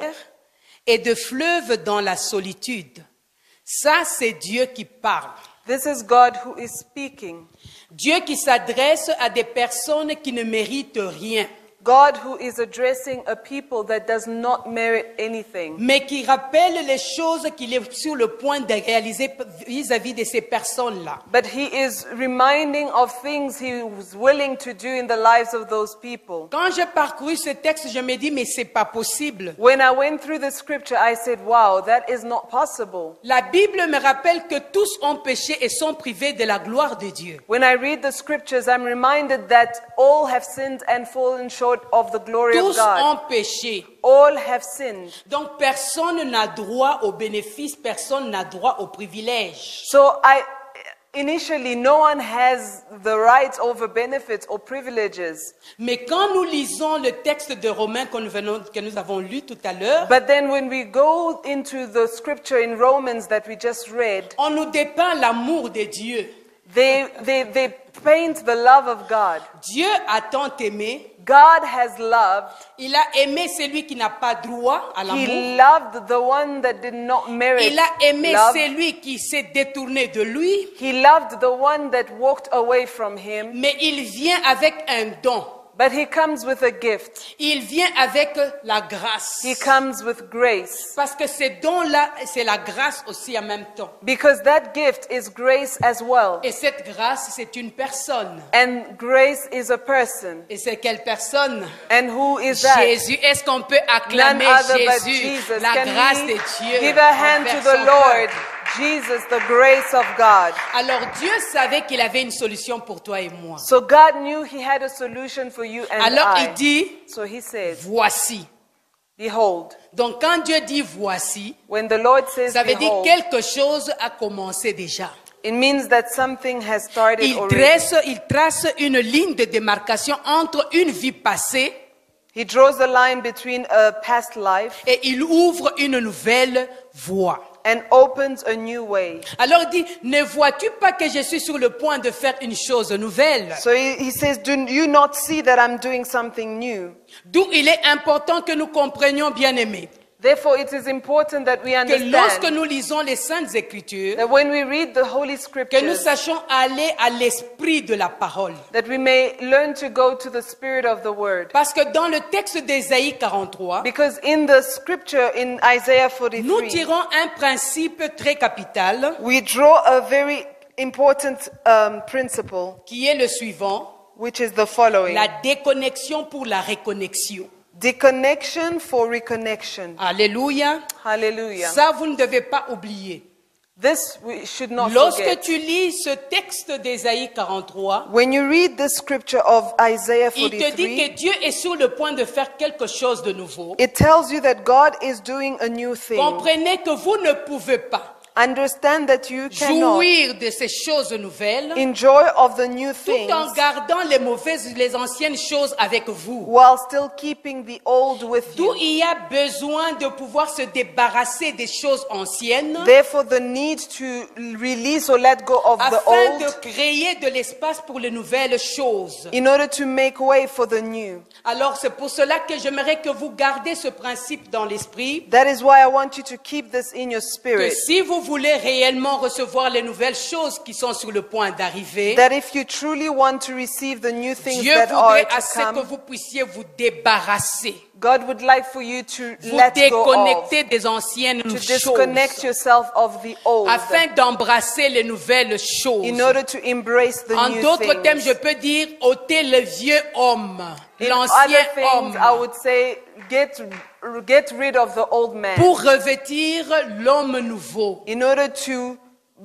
et de fleuves dans la solitude. Ça, c'est Dieu qui parle. This is God who is speaking. Dieu qui s'adresse à des personnes qui ne méritent rien, God who is addressing a people that does not merit anything, mais qui rappelle les choses qu'il est sur le point de réaliser vis-à-vis de ces personnes-là. but he is reminding of things he was willing to do in the lives of those people. Quand j'ai parcouru ce texte, je me dis, mais c'est pas possible. When I went through the scripture, I said, wow, that is not possible. La Bible me rappelle que tous ont péché et sont privés de la gloire de Dieu. When I read the scriptures, I'm reminded that all have sinned and fallen short of the glory of Tous God. ont péché. All have sinned. Donc personne n'a droit aux bénéfices, personne n'a droit aux privilèges. So I initially no one has the rights over benefits or privileges. Mais quand nous lisons le texte de Romains que nous, venons, que nous avons lu tout à l'heure, But then when we go into the scripture in Romans that we just read, on nous dépeint l'amour de Dieu. they they they paint the love of God. Dieu a tant aimé, God has loved. il a aimé celui qui n'a pas droit à l'amour. He loved the one that did not merit Il a aimé love. celui qui s'est détourné de lui, He loved the one that walked away from him. mais il vient avec un don. But he comes with a gift. Il vient avec la grâce. He comes with grace. Parce que ce don-là, c'est la grâce aussi en même temps. Because that gift is grace as well. Et cette grâce, c'est une personne. And grace is a person. Et c'est quelle personne? And who is that? Jésus. Est-ce qu'on peut None acclamer other but Jésus, Jesus. la Can grâce we de Dieu? give a hand to envers the son Lord? peuple? Jesus, the grace of God. Alors Dieu savait qu'il avait une solution pour toi et moi. So God knew he had a solution for you and Alors I. il dit, So he says, voici. behold. Donc quand Dieu dit voici, When the Lord says ça veut dire behold, quelque chose a commencé déjà. it means that something has started Il already. trace, il trace une ligne de démarcation entre une vie passée He draws the line between a past life et il ouvre une nouvelle voie. and opens a new way. Alors il dit, ne vois-tu pas que je suis sur le point de faire une chose nouvelle? So he, he says, do you not see that I'm doing something new? D'où il est important que nous comprenions, bien-aimés, Therefore, it is important that we que lorsque understand nous lisons les Saintes Écritures, that when we read the Holy que nous Scriptures, sachions aller à l'esprit de la parole. that we may learn to go to the spirit of the word. Parce que dans le texte d'Ésaïe quarante-trois, Because in the scripture in Isaiah nous forty-three, tirons un principe très capital we draw a very important um, principle, qui est le suivant, which is the following. la déconnexion pour la reconnexion. Deconnection for reconnection. Alléluia. Hallelujah. Ça, vous ne devez pas oublier. This we should not Lorsque forget. tu lis ce texte d'Ésaïe quarante-trois, When you read the scripture of Isaiah il te dit que forty-three, Dieu est sur le point de faire quelque chose de nouveau. it tells you that God is doing a new thing. Comprenez que vous ne pouvez pas Understand that you cannot jouir de ces choses nouvelles enjoy of the new tout things en gardant les mauvaises, les anciennes choses avec vous. while still keeping the old with D'où you. il y a besoin de pouvoir se débarrasser des choses anciennes Therefore, the need to release or let go of the afin de old créer de l'espace pour les nouvelles choses. in order to make way for the new. Alors c'est pour cela que j'aimerais que vous gardez ce principe dans l'esprit, That is why I want you to keep this in your que spirit. si vous voulez réellement recevoir les nouvelles choses qui sont sur le point d'arriver, That if you truly want to receive the new things Dieu that are voudrait to à ce que come, vous puissiez vous débarrasser, God would like for you to vous let go of, déconnecter des anciennes to disconnect choses, yourself of the old, afin d'embrasser les nouvelles choses. in order to embrace the En new d'autres termes, je things. peux dire ôter le vieux homme, In l'ancien other things, homme, I would say get get rid of the old man pour revêtir l'homme nouveau. in order to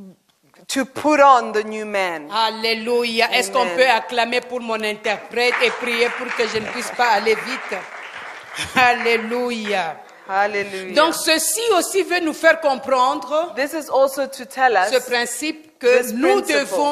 to put on the new man. Alléluia. Est-ce qu'on Amen. peut acclamer pour mon interprète et prier pour que je ne puisse pas aller vite? Alléluia. Hallelujah. Donc ceci aussi veut nous faire comprendre This is also to tell ce us principe que This nous principle. devons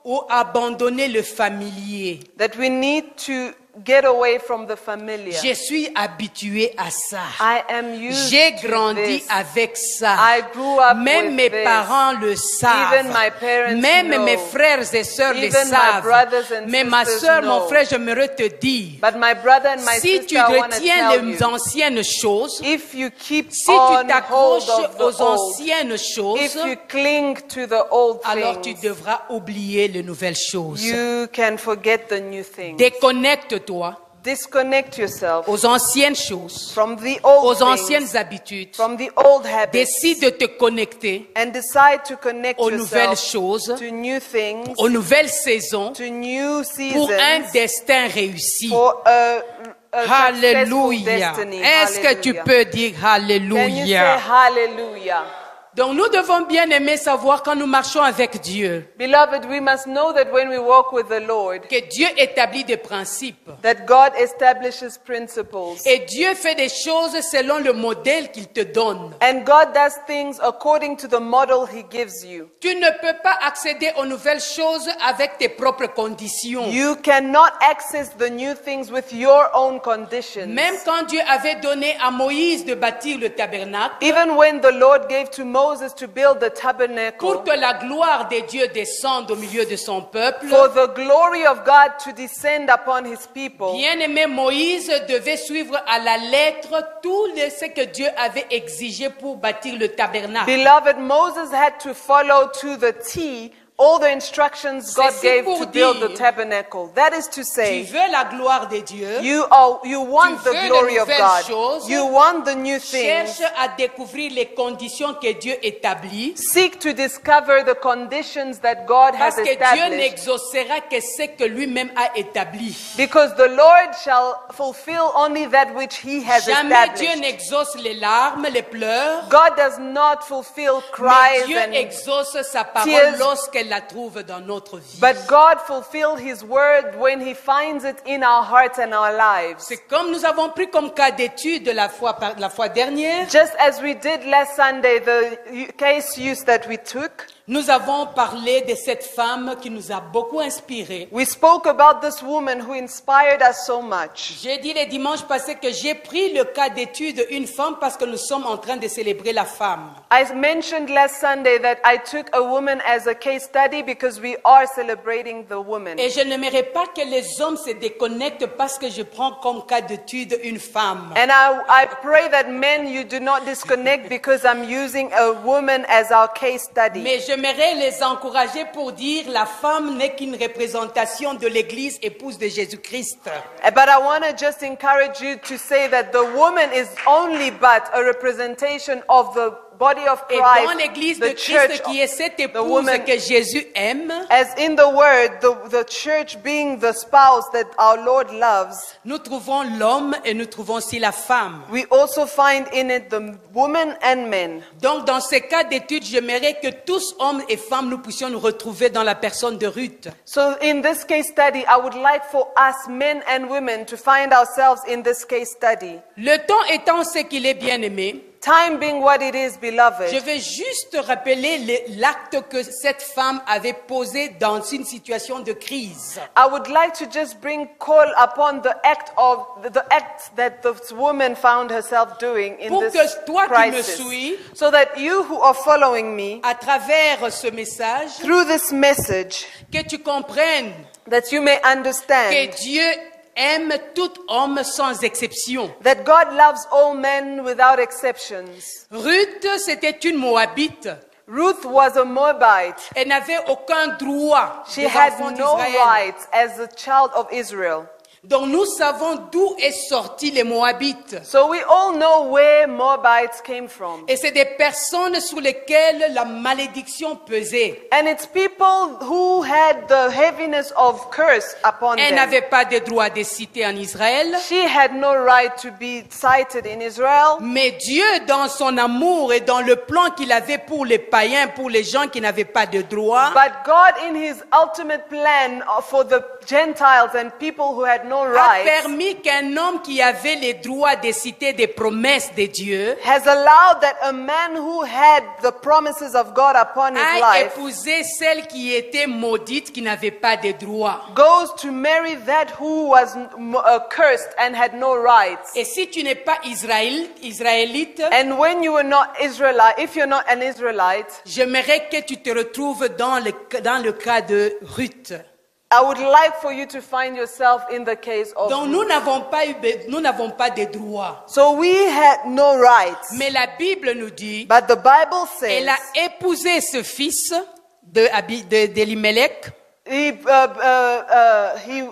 ou abandonner le familier. That we need to get away from the familiar. Je suis habitué à ça. I am used J'ai to grandi this. avec ça. I grew up Même with mes this. parents le savent. Even my parents Même know. mes frères et sœurs le Even my savent. brothers and Mais ma sisters sœur, know. mon frère, j'aimerais te dire, But my brother and my si tu sister, I want to retiens tell les you, anciennes choses, if you keep si tu on hold t'accroches of the aux old, anciennes choses, if you cling to the old alors tu things, devras oublier les nouvelles choses. you can forget the new things. Déconnecte-toi Disconnect yourself aux anciennes choses, from the old aux things, anciennes habitudes. from the old habits, Décide de te connecter and decide to connect aux nouvelles yourself choses, to new things, aux nouvelles saisons, to new pour un seasons, destin réussi. for a, a successful Alléluia. destiny. Est-ce que tu Hallelujah. peux dire Can you say Alléluia? hallelujah? Donc nous devons bien aimer savoir quand nous marchons avec Dieu, Beloved, we must know that when we walk with the Lord, que Dieu établit des principes. that God establishes principles. Et Dieu fait des choses selon le modèle qu'il te donne. And God does things according to the model He gives you. Tu ne peux pas accéder aux nouvelles choses avec tes propres conditions. You cannot access the new things with your own conditions. Même quand Dieu avait donné à Moïse de bâtir le tabernacle, Even when the Lord gave to Moses to build the tabernacle, pour que la gloire de Dieu descende au milieu de son peuple, for the glory of God to descend upon His people, bien-aimé Moïse devait suivre à la lettre tout ce que Dieu avait exigé pour bâtir le tabernacle. beloved, Moses had to follow to the T all the instructions God Ceci gave pour to build dire, the tabernacle. That is to Tu say, veux la gloire de Dieu, you are, you want Tu the veux de glory of nouvelles God. choses. You want the new things. cherche à découvrir les conditions que Dieu établit, Seek to discover the conditions that God has parce que Dieu established. n'exaucera que ce que lui-même a établi. Because the Lord shall fulfill only that which He has Jamais Dieu established. n'exauce les larmes, les pleurs, God does not fulfill mais cries Dieu and exauce sa parole tears. lorsqu'elle la trouve dans notre vie. but God fulfilled His word when He finds it in our hearts and our lives. C'est comme nous avons pris comme cas d'étude la fois, par- la fois dernière, Just as we did last Sunday, the u- case use that we took, nous avons parlé de cette femme qui nous a beaucoup inspirés. we spoke about this woman who inspired us so much. J'ai dit le dimanche passé que j'ai pris le cas d'étude une femme parce que nous sommes en train de célébrer la femme. I mentioned last Sunday that I took a woman as a case study because we are celebrating the woman. Et je n'aimerais pas que les hommes se déconnectent parce que je prends comme cas d'étude une femme. And I, I pray that men, you do not disconnect because I'm using a woman as our case study. Mais j'aimerais les encourager pour dire la femme n'est qu'une représentation de l'Église épouse de Jésus-Christ. But I want to just encourage you to say that the woman is only but a representation of the body of Et Christ, dans l'Église de the church, Christ qui est cette the épouse woman, que Jésus aime, as in the word, the, the church being the spouse that our Lord loves, nous trouvons l'homme et nous trouvons aussi la femme. we also find in it the woman and men. Donc dans ces cas d'étude, j'aimerais que tous hommes et femmes nous puissions nous retrouver dans la personne de Ruth. So in this case study, I would like for us, men and women, to find ourselves in this case study. Le temps étant ce qu'il est bien aimé, Time being what it is, je beloved, vais juste rappeler le- l'acte que cette femme avait posé dans une situation de crise. I would like to just bring call upon the act of the act that this woman found herself doing in Pour this que toi qui me crisis, suis, so that you who are following me à travers ce message, through this message, que tu comprennes that you may que understand Dieu aime tout homme sans exception. that God loves all men without exceptions. Ruth, c'était une Moabite. Ruth was a Moabite. Elle n'avait aucun droit She des had enfants no d'Israël. rights as a child of Israel. Donc nous savons d'où est sorti les Moabites. So we all know where Moabites came from. Et c'est des personnes sur lesquelles la malédiction pesait. And it's people who had the heaviness of curse upon Elle them. n'avait pas de droit de citer en Israël. She had no right to be cited in Israel. Mais Dieu, dans son amour et dans le plan qu'il avait pour les païens, pour les gens qui n'avaient pas de droit, But God, in His ultimate plan for the Gentiles and people who had no a rights, permis qu'un homme qui avait les droits de citer des promesses de Dieu has allowed that a man who had the promises of God upon his a life épousé celle qui était maudite moabite qui n'avait pas de droits. goes to marry that who was uh, cursed and had no rights. Et si tu n'es pas Israël, israélite, And when you were not Israelite, if you're not an Israelite, j'aimerais que tu te retrouves dans le, dans le cas de Ruth. I would like for you to find yourself in the case of Donc Ruth. nous n'avons pas eu, nous n'avons pas de droits. So we had no rights. Mais la Bible nous dit, But the Bible elle says a épousé ce fils de, Abi- de, d'Elimelech. he, uh, uh, uh, he,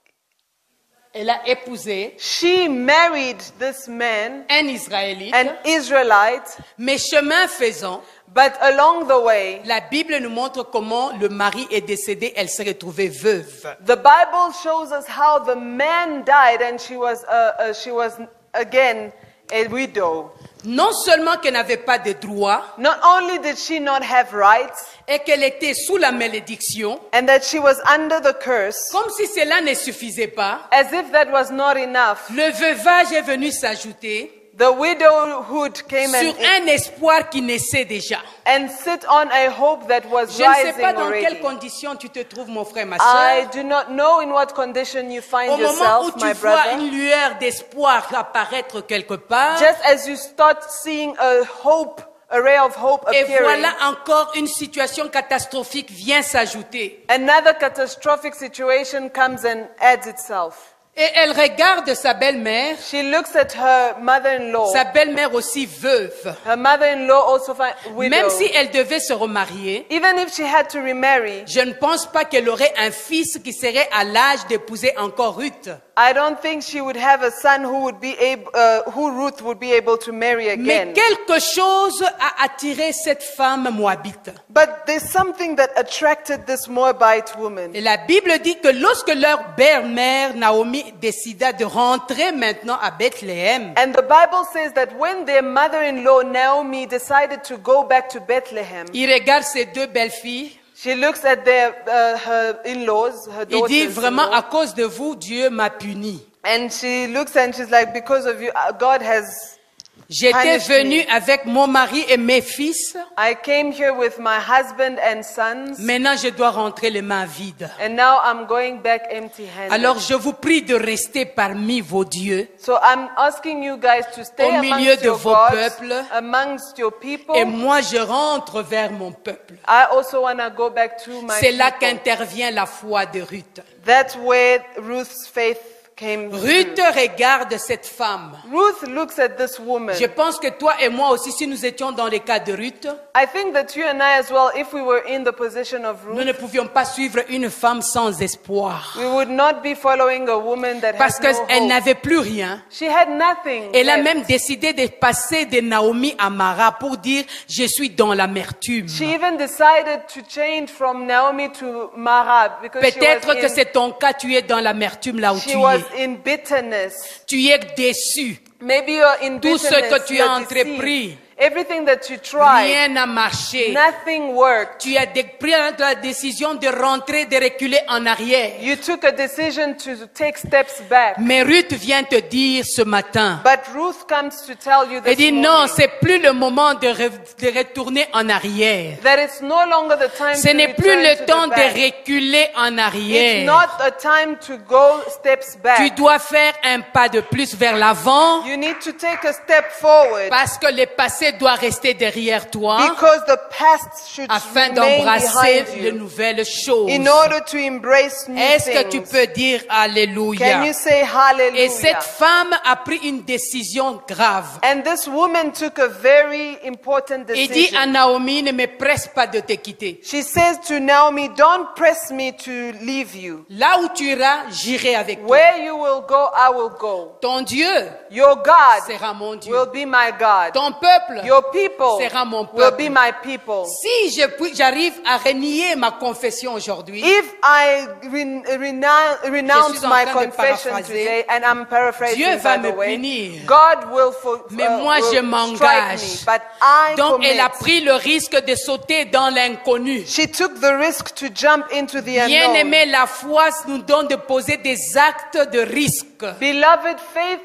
Elle a épousé she married this man, un Israélite. an Israelite, Mais chemin faisant, but along the way, la Bible nous montre comment le mari est décédé, elle s'est retrouvée veuve. the Bible shows us how the man died and she was, uh, uh, she was again a widow. Non seulement qu'elle n'avait pas de droits Not only did she not have rights et qu'elle était sous la malédiction, and that she was under the curse, comme si cela ne suffisait pas, as if that was not enough, le veuvage est venu s'ajouter the widowhood came sur and, un espoir qui naissait déjà. and sit on a hope that was Je ne sais rising pas dans already. quelles conditions tu te trouves, mon frère, ma I soeur. do not know in what condition you find Au moment où yourself, tu my vois brother. une lueur d'espoir apparaître quelque part, Just as you start seeing a hope, a ray of hope et appearing, voilà encore une situation catastrophique vient s'ajouter. another catastrophic situation comes and adds itself. Et elle regarde sa belle-mère, She looks at her mother-in-law. sa belle-mère aussi veuve. Her mother-in-law also find widow. Même si elle devait se remarier, Even if she had to remarry, je ne pense pas qu'elle aurait un fils qui serait à l'âge d'épouser encore Ruth. I don't think she would have a son who would be able, uh, who Ruth would be able to marry Mais again. quelque chose a attiré cette femme moabite. But there's something that attracted this Moabite woman. Et la Bible dit que lorsque leur belle-mère Naomi décida de rentrer maintenant à Bethléem, And the Bible says that when their mother-in-law Naomi decided to go back to Bethlehem, il regarde ses deux belles-filles. she looks at their uh, her in-laws, her Il dit daughters, vraiment à cause de vous, Dieu m'a puni. and she looks and she's like, because of you, uh, God has. J'étais Punish me. venue avec mon mari et mes fils. I came here with my husband and sons, Maintenant, je dois rentrer les mains vides. and now I'm going back empty-handed. Alors, je vous prie de rester parmi vos dieux. So I'm asking you guys to stay Au milieu amongst de your vos gods, peuples. amongst your people. Et moi, je rentre vers mon peuple. I also want to go back to my C'est là people. qu'intervient la foi de Ruth. That's where Ruth's faith came Ruth through. regarde cette femme. Ruth looks at this woman. Je pense que toi et moi aussi, si nous étions dans le cas de Ruth, I think that you and I as well, if we were in the position of nous Ruth, ne pouvions pas suivre une femme sans espoir. we would not be following a woman that Parce has no qu'elle hope. n'avait plus rien. She had nothing. Elle a left. même décidé de passer de Naomi à Mara pour dire « Je suis dans l'amertume ». She even decided to change from Naomi to Mara because she Peut-être was, que in, c'est ton cas, tu es dans l'amertume là où she tu was es. in bitterness. Tu es déçu. Maybe you're in Tout ce bitterness. que tu you're as deceived. entrepris, Everything that you tried, rien n'a marché. nothing worked. Tu as dé- pris la décision de rentrer, de reculer en arrière. You took a decision to take steps back. Mais Ruth vient te dire ce matin, But Ruth comes to tell you elle this dit non, morning c'est plus le moment de, re- de retourner en arrière. that it's no longer the time Ce to n'est plus return le to temps the de back. reculer en It's arrière. not a time to go steps back. Tu dois faire un pas de plus vers l'avant You need to take a step forward parce que le passé doit rester derrière toi because the past should afin remain d'embrasser behind de you nouvelles choses. in order to embrace new Est-ce que tu things. peux dire Alléluia? Can you say hallelujah? Et cette femme a pris une décision grave. And this woman took a very important Il dit à decision. Naomi, ne me presse pas de te quitter. She says to Naomi, don't press me to leave you. Là où tu iras, j'irai avec toi. Where you will go, I will go. Ton Dieu Your God sera mon Dieu. will be my God. Ton peuple Your people sera mon will peuple. be my people. Si je puis- j'arrive à renier ma confession aujourd'hui, If I ren- renounce, renounce Je suis en my train de confession paraphraser. today, and I'm paraphrasing Dieu va by the me way, punir. God will, for, Mais uh, moi, will je strike m'engage. me, but I donc commit. elle a pris le risque de sauter dans l'inconnu. She took the risk to jump into the Bien unknown. aimé, la foi nous donne de poser des actes de risque. Beloved, faith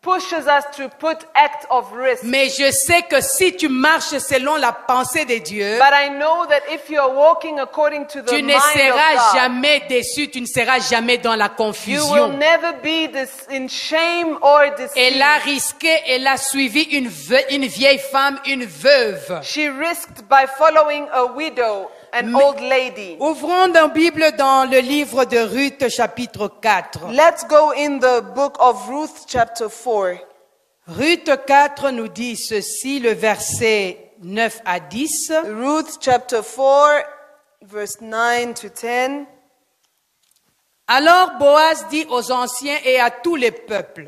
pushes us to put acts of risk. Mais je sais que si tu marches selon la pensée de Dieu, But I know that if you are walking according to the tu ne mind seras of God, jamais déçu, tu ne seras jamais dans la you will confusion. never be this in shame or Elle deceit. a risqué, elle a suivi une, ve- une vieille femme, une veuve. She risked by following a widow, an Mais- old lady. Ouvrons la Bible dans le livre de Ruth, chapitre quatre. Let's go in the book of Ruth, chapter four. Ruth quatre nous dit ceci, le verset neuf à dix. Ruth, chapter four, verse nine to ten. Alors Boaz dit aux anciens et à tous les peuples,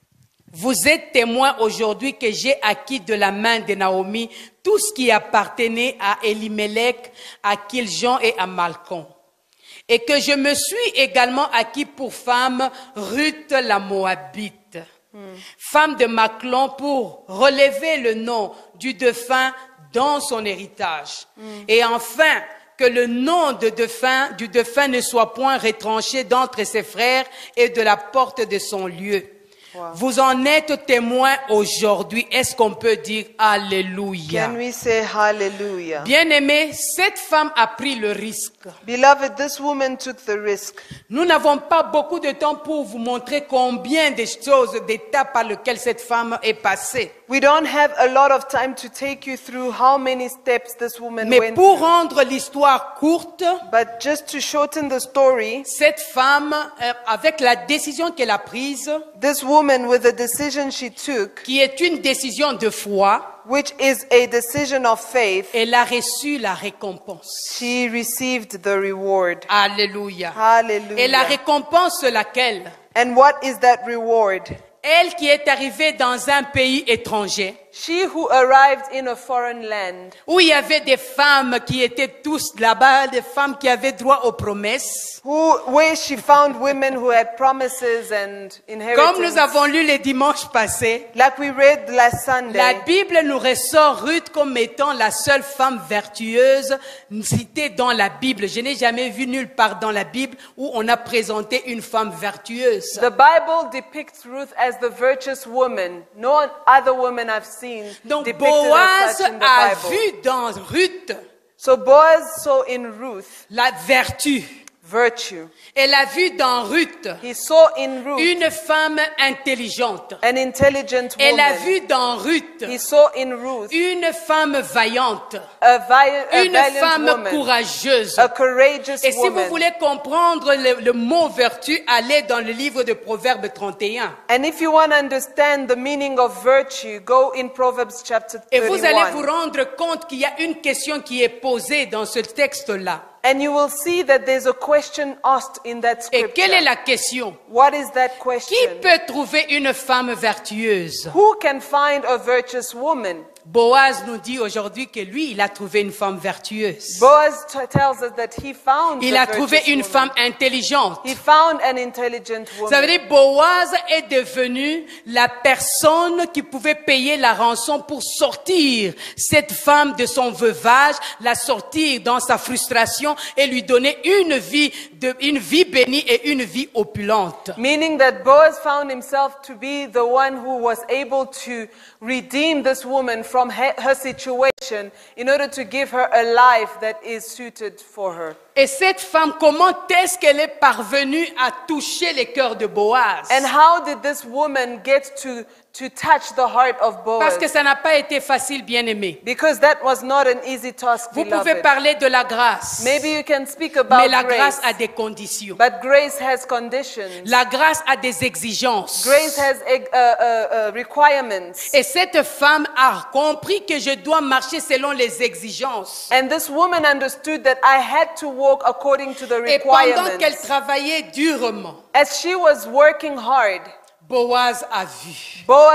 vous êtes témoins aujourd'hui que j'ai acquis de la main de Naomi tout ce qui appartenait à Elimelech, à Kiljon et à Malcon. Et que je me suis également acquis pour femme Ruth la Moabite, hmm. femme de Maclon, pour relever le nom du défunt dans son héritage. Hmm. Et enfin, que le nom de défunt, du défunt ne soit point retranché d'entre ses frères et de la porte de son lieu. Wow. Vous en êtes témoins aujourd'hui. Est-ce qu'on peut dire Alléluia? Can we say hallelujah? Bien-aimé, cette femme a pris le risque. Beloved, this woman took the risk. Nous n'avons pas beaucoup de temps pour vous montrer combien de choses, d'étapes par lesquelles cette femme est passée. We don't have a lot of time to take you through how many steps this woman Mais went pour through. rendre l'histoire courte, But just to shorten the story, cette femme, euh, avec la décision qu'elle a prise, this woman with the decision she took, qui est une décision de foi, which is a decision of faith, elle a reçu la récompense. she received the reward. Alléluia. Hallelujah. Et la récompense laquelle? And what is that reward? Elle qui est arrivée dans un pays étranger, She who arrived in a foreign land, où il y avait des femmes qui étaient tous là-bas, des femmes qui avaient droit aux promesses. who, where she found women who had promises and inheritance. Comme nous avons lu le dimanche passé, Like we read last Sunday, la Bible nous ressort Ruth comme étant la seule femme vertueuse citée dans la Bible. Je n'ai jamais vu nulle part dans la Bible où on a présenté une femme vertueuse. the Bible depicts Ruth as the virtuous woman. No other woman I've seen Donc depicted as Boaz such in the a Bible. vu dans Ruth So Boaz saw in Ruth la vertu. virtue. Elle a vu dans Ruth He saw in Ruth une femme intelligente. an intelligent Elle a woman. vu dans Ruth He saw in Ruth une femme vaillante, a, vi- a une valiant femme woman, courageuse. a courageous Et si vous woman. voulez comprendre le, le mot vertu, allez dans le livre de Proverbes trente et un. And if you want to understand the meaning of virtue, go in Proverbs chapter Et vous allez vous thirty-one. rendre compte qu'il y a une question qui est posée dans ce texte-là. And you will see that there's a question asked in that Et quelle est scripture. la question? What is that Qui question? peut trouver une femme vertueuse? Who can find a virtuous woman? Boaz nous dit aujourd'hui que lui, il a trouvé une femme vertueuse. Boaz t- tells us that he found Il the a trouvé virtuous une woman. femme intelligente. He found an intelligent Ça veut woman. dire Boaz est devenu la personne qui pouvait payer la rançon pour sortir cette femme de son veuvage, la sortir dans sa frustration et lui donner une vie de, une vie bénie et une vie opulente. Meaning that Boaz found himself to be the one who was able to redeem this woman from her, her situation in order to give her a life that is suited for her. Et cette femme, comment est-ce qu'elle est parvenue à toucher les cœurs de Boaz? And how did this woman get to, to touch the heart of Parce que Boaz? ça n'a pas été facile, bien aimé. Because that was not an easy task, Vous pouvez beloved. parler de la grâce, Maybe you can speak mais about la grace, grâce a des conditions. but grace has conditions. La grâce a des exigences. Grace has uh, uh, uh, requirements. Et cette femme a compris que je dois marcher selon les exigences. And this woman understood that I had to walk according to the Et pendant qu'elle requirements. travaillait durement, As she was working hard, Boaz a vu. Boaz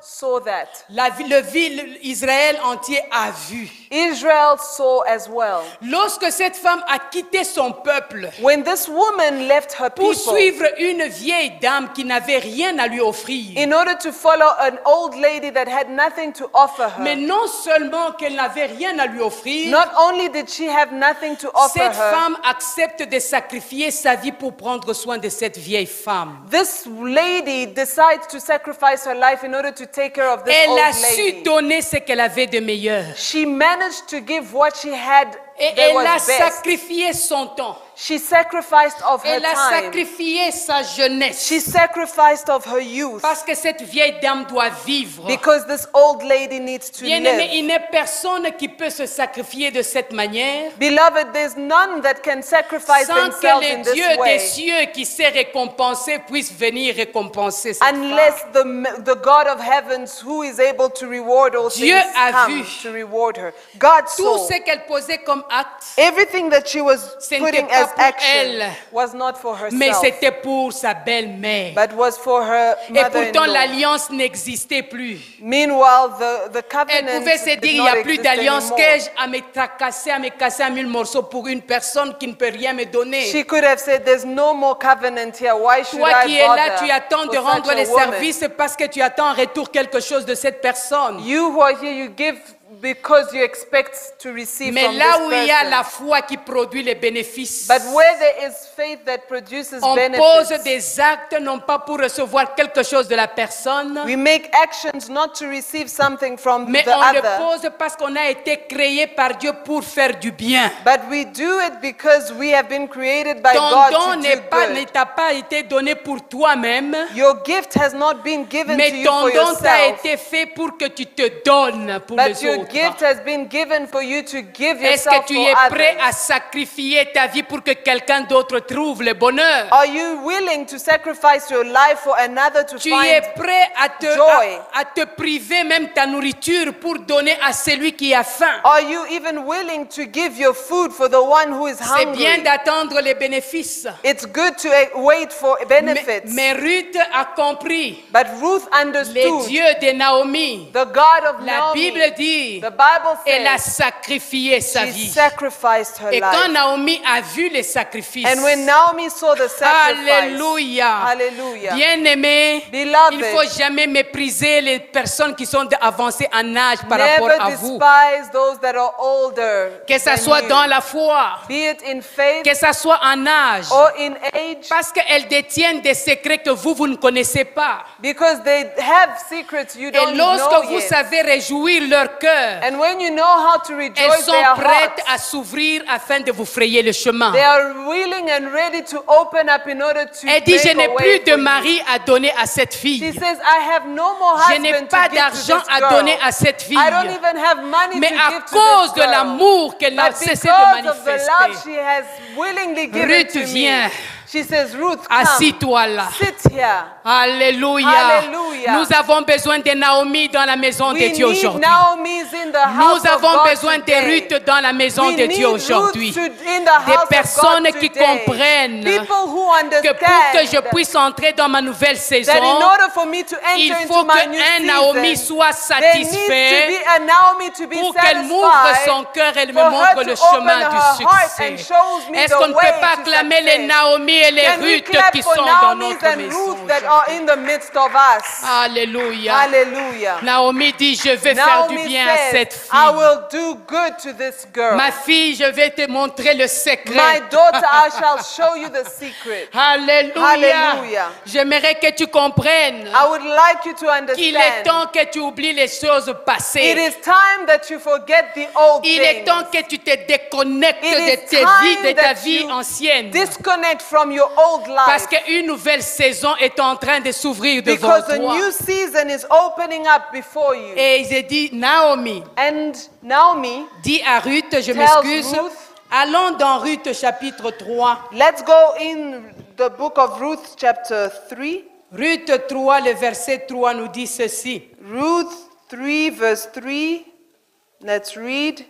saw that. La, vi- le ville, Israël entier a vu. Israel saw as well. Lorsque cette femme a quitté son peuple When this woman left her pour people suivre une vieille dame qui n'avait rien à lui offrir, in order to follow an old lady that had nothing to offer mais her, non seulement qu'elle n'avait rien à lui offrir, not only did she have nothing to offer cette her, femme accepte de sacrifier sa vie pour prendre soin de cette vieille femme. this lady decides to sacrifice her life in order to take care of this Elle old a su lady. donner ce qu'elle avait de meilleur. She managed to give what she had Et that elle a was best. sacrifié son temps. She sacrificed of her Elle a time. sacrifié sa jeunesse. She sacrificed of her youth Parce que cette vieille dame doit vivre. because this old lady needs to Bien-aimé, live. il n'est personne qui peut se sacrifier de cette manière Beloved, there's none that can sacrifice sans que themselves le in this Dieu des way cieux qui sait récompenser puisse venir récompenser cette unless femme. the, the God of heavens, who is able to reward all Dieu things, a comes vu. to reward her. God Tout saw. ce qu'elle posait comme acte, Everything that she was Ce putting n'était pas as pour action elle, was not for mais herself, c'était pour sa belle-mère. but was for her Et pourtant, mother-in-law. l'alliance n'existait plus. Meanwhile, the, the Elle covenant pouvait se did dire, il n'y not a plus exist d'alliance, anymore. qu'ai-je à me tracasser, à me casser en mille morceaux pour une personne qui ne peut rien me donner. She could have said, there's no more covenant here. Why should Toi qui I es bother là, tu attends de for rendre such a les woman? services parce que tu attends en retour quelque chose de cette personne. You who are here, you give because you expect to receive Mais from là this où il y a person. la foi qui produit les bénéfices, But where there is faith that produces on benefits, pose des actes non pas pour recevoir quelque chose de la personne, we make actions not to receive something from mais the on le other, pose parce qu'on a été créé par Dieu pour faire du bien. but we do it because we have been created by Ton God don to n'est do pas, ne good. t'a pas été donné pour toi-même, Your gift has not been given to mais you ton for don t'a yourself, été fait pour que tu te donnes pour but les your autres. gift has been given for you to give Est-ce yourself que tu for es prêt à others. sacrifier ta vie pour que quelqu'un d'autre trouve le bonheur? Are you willing to sacrifice your life for another to Tu es find prêt à te, joy? à, à te priver même ta nourriture pour donner à celui qui a faim? Are you even willing to give your food for the one who is C'est bien hungry? d'attendre les bénéfices. It's good to uh, wait for Mais, benefits. mais Ruth a compris. But Ruth Les understood dieux de Naomi, the God of la Naomi. Bible dit, The Bible elle a says sacrifié sa she vie. sacrificed her Et quand life. Naomi a vu les sacrifices, And when Naomi saw the sacrifice, Alléluia. hallelujah, Bien-aimé, Beloved, il ne faut jamais mépriser les personnes qui sont avancées en âge par rapport never à vous. despise those that are older Que ça than soit you, dans la foi, be it in faith que ça soit en âge, or in age, parce qu'elles détiennent des secrets que vous, vous ne connaissez pas. because they have secrets you Et don't lorsque know vous yet. savez réjouir leur cœur, And when you know how to elles rejoice sont their prêtes hearts, à s'ouvrir afin de vous frayer le chemin. they are willing and ready to open up in order to Elle dit, je make n'ai a way plus de for you. mari à donner à cette She fille. says, I have no more Je n'ai husband pas to give to d'argent this à girl. donner à cette fille. I don't even have money Mais to à give to cause this de girl. l'amour qu'elle n'a But cessé because de of the love manifester, she has willingly given Ruth to vient. me, she says, Ruth, come, assis-toi là. sit here. Alléluia. Alléluia. Nous avons besoin de Naomi dans la maison We de Dieu need aujourd'hui. Naomi's in the house Nous of avons God besoin de today. Ruth dans la maison We de need Dieu Ruth aujourd'hui. to- in the house Des of personnes God qui today. comprennent People who que understand pour que je puisse entrer dans ma nouvelle saison, that in order for me to enter il into faut my new qu'un Naomi season, soit there needs to satisfait be a Naomi to be pour qu'elle m'ouvre satisfied, son cœur, elle me for her montre to le open chemin her du heart succès. and shows me Est-ce the qu'on ne way peut pas to acclamer les success? Naomi et les Can we Ruth clap qui for sont dans Naomi's notre and maison? Ruth that are in the midst of us? Alléluia. Hallelujah. Naomi dit, je vais faire du Naomi bien à says, cette I fille. will do good to this girl. Ma fille, je vais te montrer le secret. My daughter, I shall show you the secret. Alléluia. Alléluia. J'aimerais que tu comprennes I would like you to qu'il est understand. temps que tu oublies les choses It passées. is time that you forget the old Il est things. temps que tu te déconnectes It de, is tes vies, de time ta that vie you ancienne. disconnect from your old Parce life. qu'une nouvelle saison est en train de s'ouvrir devant Because a toi. new season is opening up before you. Et j'ai dit, Naomi, And Naomi, dis à Ruth, je tells m'excuse, Ruth- allons dans Ruth chapitre trois. let's go in the book of Ruth, chapter three. Ruth trois, le verset trois nous dit ceci. Ruth three, verse three. Let's read.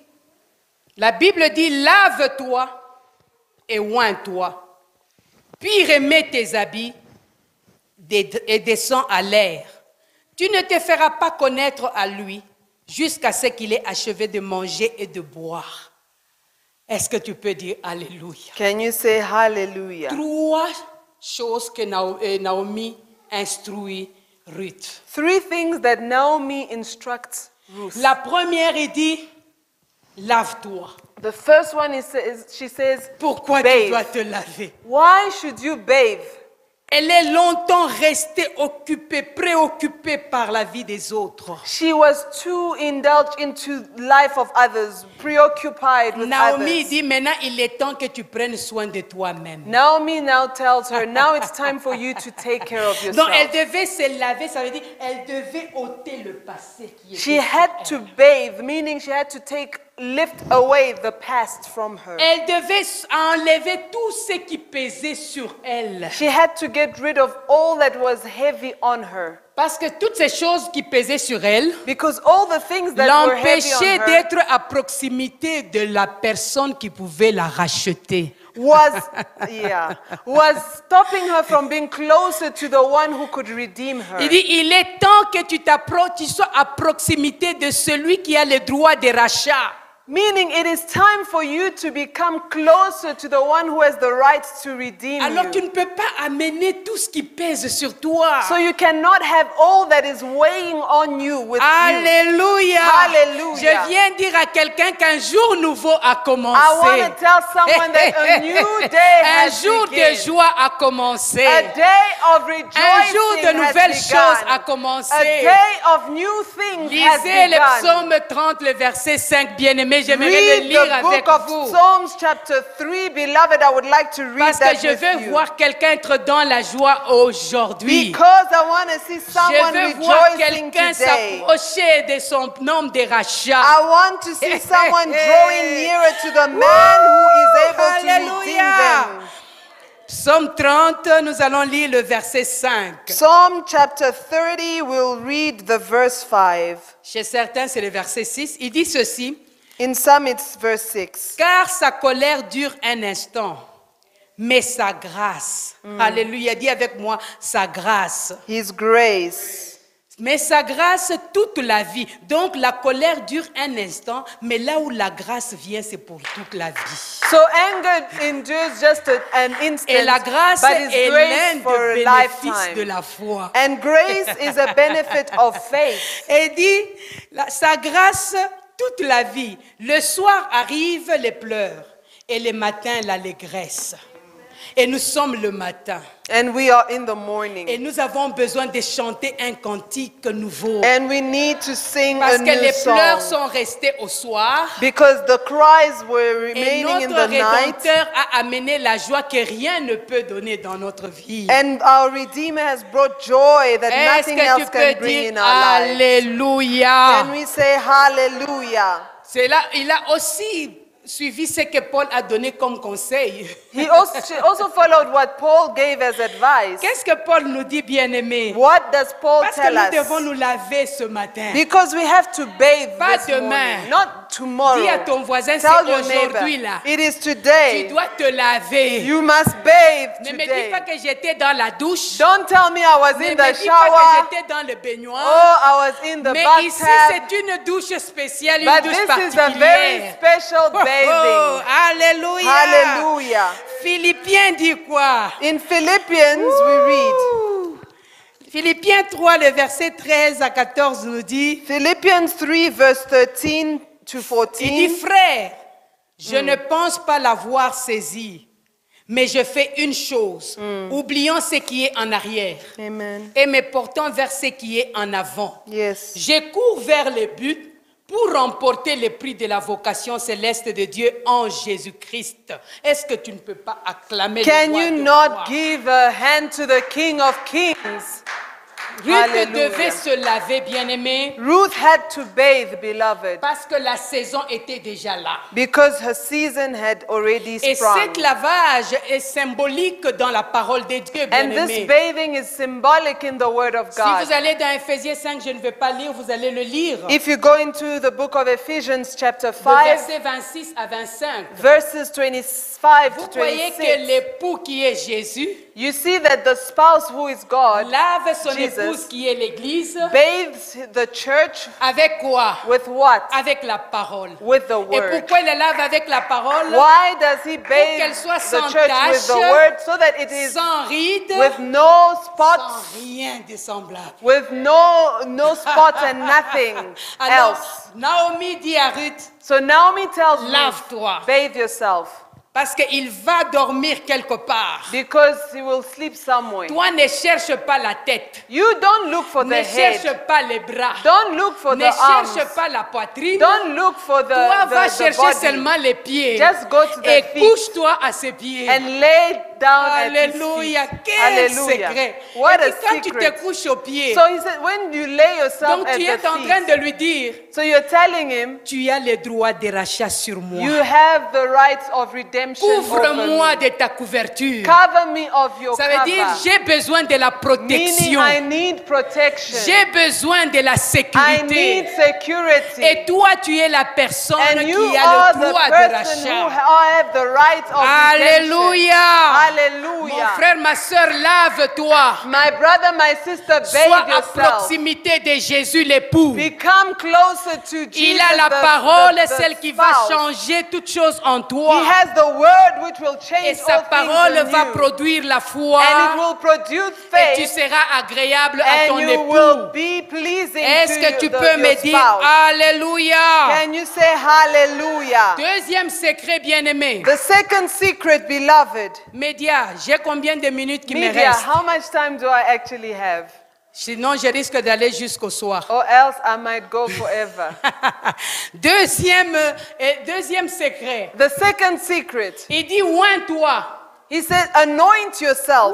La Bible dit, lave-toi et oins-toi, puis remets tes habits et descends à l'air. Tu ne te feras pas connaître à lui jusqu'à ce qu'il ait achevé de manger et de boire. Est-ce que tu peux dire Alléluia? Can you say hallelujah? Trois choses que Nao- euh, Naomi instruit Ruth. Three things that Naomi instructs Ruth. La première, il dit, lave-toi. The first one is, is she says, Pourquoi tu bathe. dois te laver? Why should you bathe? Elle est longtemps restée occupée, préoccupée par la vie des autres. She was too indulged into life of others, preoccupied with Naomi others. dit, maintenant il est temps que tu prennes soin de toi-même. Naomi now tells her, now it's time for you to take care of Donc elle yourself. devait se laver, ça veut dire elle devait ôter le passé qui était She sur had elle. to bathe, meaning she had to take, lift away the past from her. Elle devait enlever tout ce qui pesait sur elle. She had to get rid of all that was heavy on her. Parce que toutes ces choses qui pesaient sur elle Because all the things that were heavy on l'empêchaient her d'être à proximité de la personne qui pouvait la racheter. was, yeah, was stopping her from being closer to the one who could redeem her. Il dit, il est temps que tu t'approches, tu sois à proximité de celui qui a le droit de rachat. Meaning it is time for you to become closer to the one who has the right to redeem Alors tu you. ne peux pas amener tout ce qui pèse sur toi. So you cannot have all that is weighing on you with you. Alléluia. Hallelujah. Je viens dire à quelqu'un qu'un jour nouveau a I want commencé. to tell someone that a new day Un has jour de begun. joie a commencé. A day of rejoicing Un jour de has nouvelles choses a begun. commencé. A day of new things has Lisez le begun. psaume trente, le verset cinq, bien-aimé. J'aimerais le Read lire the avec book of vous. Psalms chapter three, beloved. I would like to read Parce that que je with veux you. voir quelqu'un être dans la joie aujourd'hui. Because I want to see Je someone veux voir rejoicing quelqu'un today. s'approcher de son homme de rachat. I want to see someone drawing nearer to the man who is able to redeem Hallelujah. them. Psaume trente, nous allons lire le verset cinq. Psalm chapter thirty, we'll read the verse five. Chez certains, c'est le verset six. Il dit ceci. In some, it's verse six. Car sa colère dure un instant, mais sa grâce. Alléluia, dis avec moi, sa grâce. His grace. Mais sa grâce toute la vie. Donc la colère dure un instant, mais là où la grâce vient, c'est pour toute la vie. So anger endures just a- an instant, Et la grâce but est is l'un grace for a des bénéfices de lifetime. la foi. And grace is a benefit of faith. Et dit, la- sa grâce toute la vie. Le soir arrivent les pleurs et le matin l'allégresse. Et nous sommes le matin. And we are in the morning. Et nous avons besoin de chanter un cantique nouveau. And we need to sing Parce a que new les pleurs song. sont restés au soir. Because the cries were Et remaining in notre the night. Rédempteur a amené la joie que rien ne peut donner dans notre vie. And our Redeemer has brought joy that Est-ce nothing que tu else can peux bring dire in our lives. Alléluia? And we say hallelujah. C'est là, il a aussi suivi ce que Paul a donné comme conseil. He also, she also followed what Paul gave as advice. Qu'est-ce que Paul nous dit, bien-aimé? What does Paul Parce que tell nous devons us? nous laver ce matin. Because we have to bathe Pas this demain. morning, not tomorrow. Dis à ton voisin, c'est Tell your aujourd'hui neighbor, là. it is Tu today. dois te laver. You must bathe Ne me dis today. pas que j'étais dans la douche. Don't tell me I was Ne in me the dis pas shower. que j'étais dans le Oh, baignoire. I was in the Mais ici, bathtub. c'est une douche spéciale, une But douche this is a very particulière. special Oh, oh, bathing. alléluia. Hallelujah. Philippiens dit quoi? In Philippians, we read. Philippiens trois, le verset treize à quatorze nous dit, Philippians three, verse thirteen to il dit, fourteen. frère, je ne pense pas l'avoir saisi, mais je fais une chose, oubliant ce qui est en arrière Amen. et me portant vers ce qui est en avant. Yes. Je cours vers le but pour remporter le prix de la vocation céleste de Dieu en Jésus-Christ. Est-ce que tu ne peux pas acclamer le Can roi you de not gloire? give a hand to the King of Kings? Ruth Hallelujah. devait se laver, bien-aimé, Ruth had to bathe, beloved, parce que la saison était déjà là. because her season had already Et sprung. cet lavage est symbolique dans la parole de Dieu, And this bien-aimé. bathing is symbolic in the Word of Si God. vous allez dans Ephésiens cinq, je ne vais pas lire, vous allez le lire. If you go into the book of Ephesians, chapter Le five, verset vingt-six à vingt-cinq. verses twenty-five Vous to voyez que twenty-six, l'époux qui est Jésus you see that the spouse who is God, lave son Jesus, l'épouse qui est l'église, bathes the church avec quoi? with what? Avec la parole. With the Et word. pourquoi il la lave avec la parole? Why does he qu'elle bathe soit the sans church with the tache, word? So that it is Sans rides, with no sans spots, rien de semblable. with no no spots and nothing Alors, else. Naomi dit à Ruth, So Naomi tells Ruth, lave-toi, bathe yourself, parce qu'il va dormir quelque part. because he will sleep somewhere. Toi, ne cherche pas la tête, You don't look for the ne cherche head. pas les bras, Don't look for ne the arms. cherche pas la poitrine. Don't look for the, Toi, va the, the chercher body. seulement les pieds Just go to the et feet couche-toi à ses pieds. and lay down at his Alléluia, feet. quel Hallelujah. secret. What Et a puis quand tu te secret. couches aux pieds, So he said, when you lay yourself donc at tu es the en train feet, de lui dire, so you're telling him, tu as le droit de rachat sur moi. you have the rights of redemption over Couvre-moi me. de ta couverture. Cover me of your Ça veut dire, cover. j'ai besoin de la Meaning protection. I need protection. J'ai besoin de la I sécurité. need security. Et toi, tu es la personne And you qui are a le the droit de person who rachat. have the right of redemption. Alléluia. Mon Hallelujah. frère, ma soeur, lave-toi. My brother, my sister, Sois bathe à yourself. proximité de Jésus l'époux. Become closer to Jesus. Il a la the- parole, the- the celle qui va spouse. changer toutes choses en He toi. has the word which will change Et sa all parole things in va you. produire la foi. And it will produce Et tu faith. seras agréable à ton And you will époux. be pleasing Est-ce to que tu the- peux me your dire spouse. Alléluia? Can you say hallelujah? Deuxième secret, bien-aimé. The second secret, beloved. Média, j'ai combien de minutes qui me Media, restent? how much time do I actually have? Sinon, je risque d'aller jusqu'au soir. Or else I might go forever. Deuxième, euh, deuxième secret. The second secret, Il dit, oins-toi. he said, anoint yourself.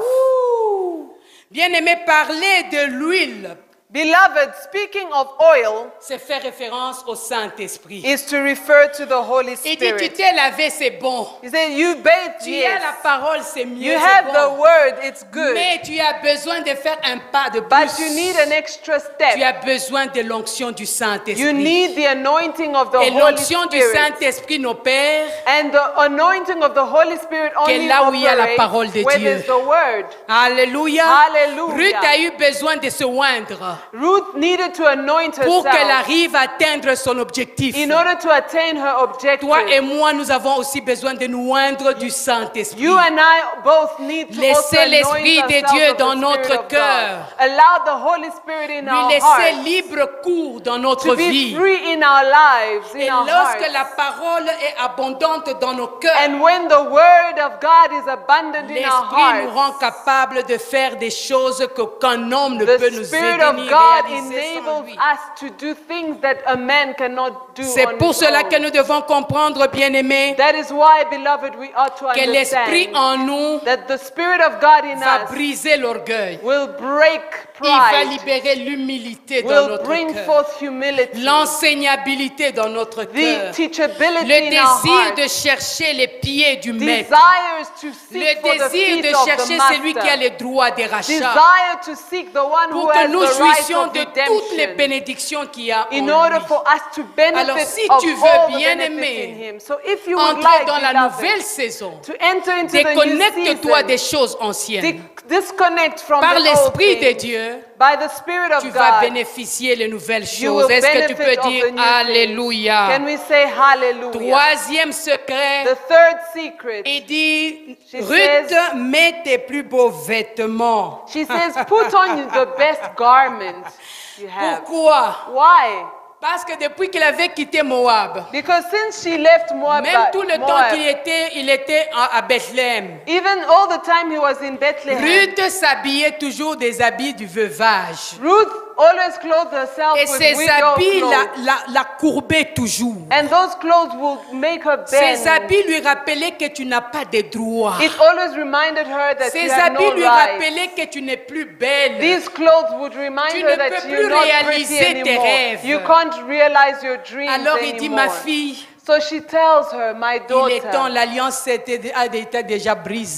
Ouh. Bien-aimé, parler de l'huile, Beloved, speaking of oil c'est faire référence au Saint-Esprit. is to refer to the Holy Il dit, tu Spirit. t'es lavé, c'est bon. He said, you bathe, Tu as la yes. parole, c'est mieux, You c'est have the bon. word, it's good. Mais tu as besoin de faire un pas de But plus. you need an extra Tu step. as besoin de l'onction du You Saint-Esprit. need the anointing of the Et Holy l'onction du Spirit. Saint-Esprit n'opère And the anointing of the Holy Spirit only là où il y a la parole de operates where Dieu. there's the word. Alléluia. Alléluia. Ruth a eu besoin de se oindre Ruth needed to anoint pour qu'elle herself arrive à atteindre son objectif. in order to attain her objective. Toi et moi, nous avons aussi besoin de nous oindre du Saint-Esprit. You and I both need to Laissez also l'Esprit anoint de ourselves Dieu of dans the notre Spirit of cœur. God. Allow the Holy Spirit in our Lui laisser hearts libre cours dans notre to be vie. free in our lives, Et in our lorsque hearts. la parole est abondante dans nos cœurs, And when the word of God is abundant in our l'Esprit nous rend hearts, capables de faire des choses qu'aucun homme ne the peut nous Spirit aider of ni God réaliser sans enables lui. us to do things that a man cannot do C'est on pour his cela own. que nous devons comprendre, bien-aimés, That is why, beloved, we ought to que l'Esprit understand en nous that the Spirit of God in va us briser l'orgueil. will break Il va pride, libérer l'humilité dans will notre bring cœur, forth humility, l'enseignabilité dans notre the cœur, teachability le in our désir de hearts, chercher les pieds du maître, desires to seek le for the désir feet de of chercher the celui qui a Master, les droits des rachats, desire to seek the one who pour que has nous the right jouissions of de toutes les redemption, bénédictions qu'il y a in en order lui. for us to benefit Alors, si of tu veux, all the bien benefits aimé, in Him. So if you would Entrer like, dans la beloved, nouvelle saison, to enter into the new déconnecte-toi des season, choses anciennes. di- disconnect from Par the old l'Esprit de things. Dieu, By the Spirit of tu vas God, bénéficier les nouvelles you choses. will Est-ce que tu benefit peux of dire the new things. Alléluia? Can we say hallelujah? Troisième secret, The third secret, il dit, She Ruth, says- mets tes plus beaux vêtements. she says, put on the best garment you have. Pourquoi? Why? Parce que depuis qu'il avait quitté Moab, Because since she left Moab, même tout le temps Moab, qu'il était, il était à à Bethléem. even all the time he was in Bethlehem, Ruth s'habillait toujours des habits du veuvage. Ruth always clothed herself Et with ses widow habits la, clothes. la, la courbaient toujours. And those clothes will make her Ses bend. habits lui rappelaient que tu n'as pas de droits. It always reminded her that Ses she had habits no lui rights. rappelaient que tu n'es plus belle. These clothes would remind Tu her ne that peux you're plus not pretty réaliser tes anymore. rêves. You can't realize your dreams Alors il dit, anymore. ma fille, So she tells her, my il est temps, daughter, l'alliance était, a été déjà brisée. the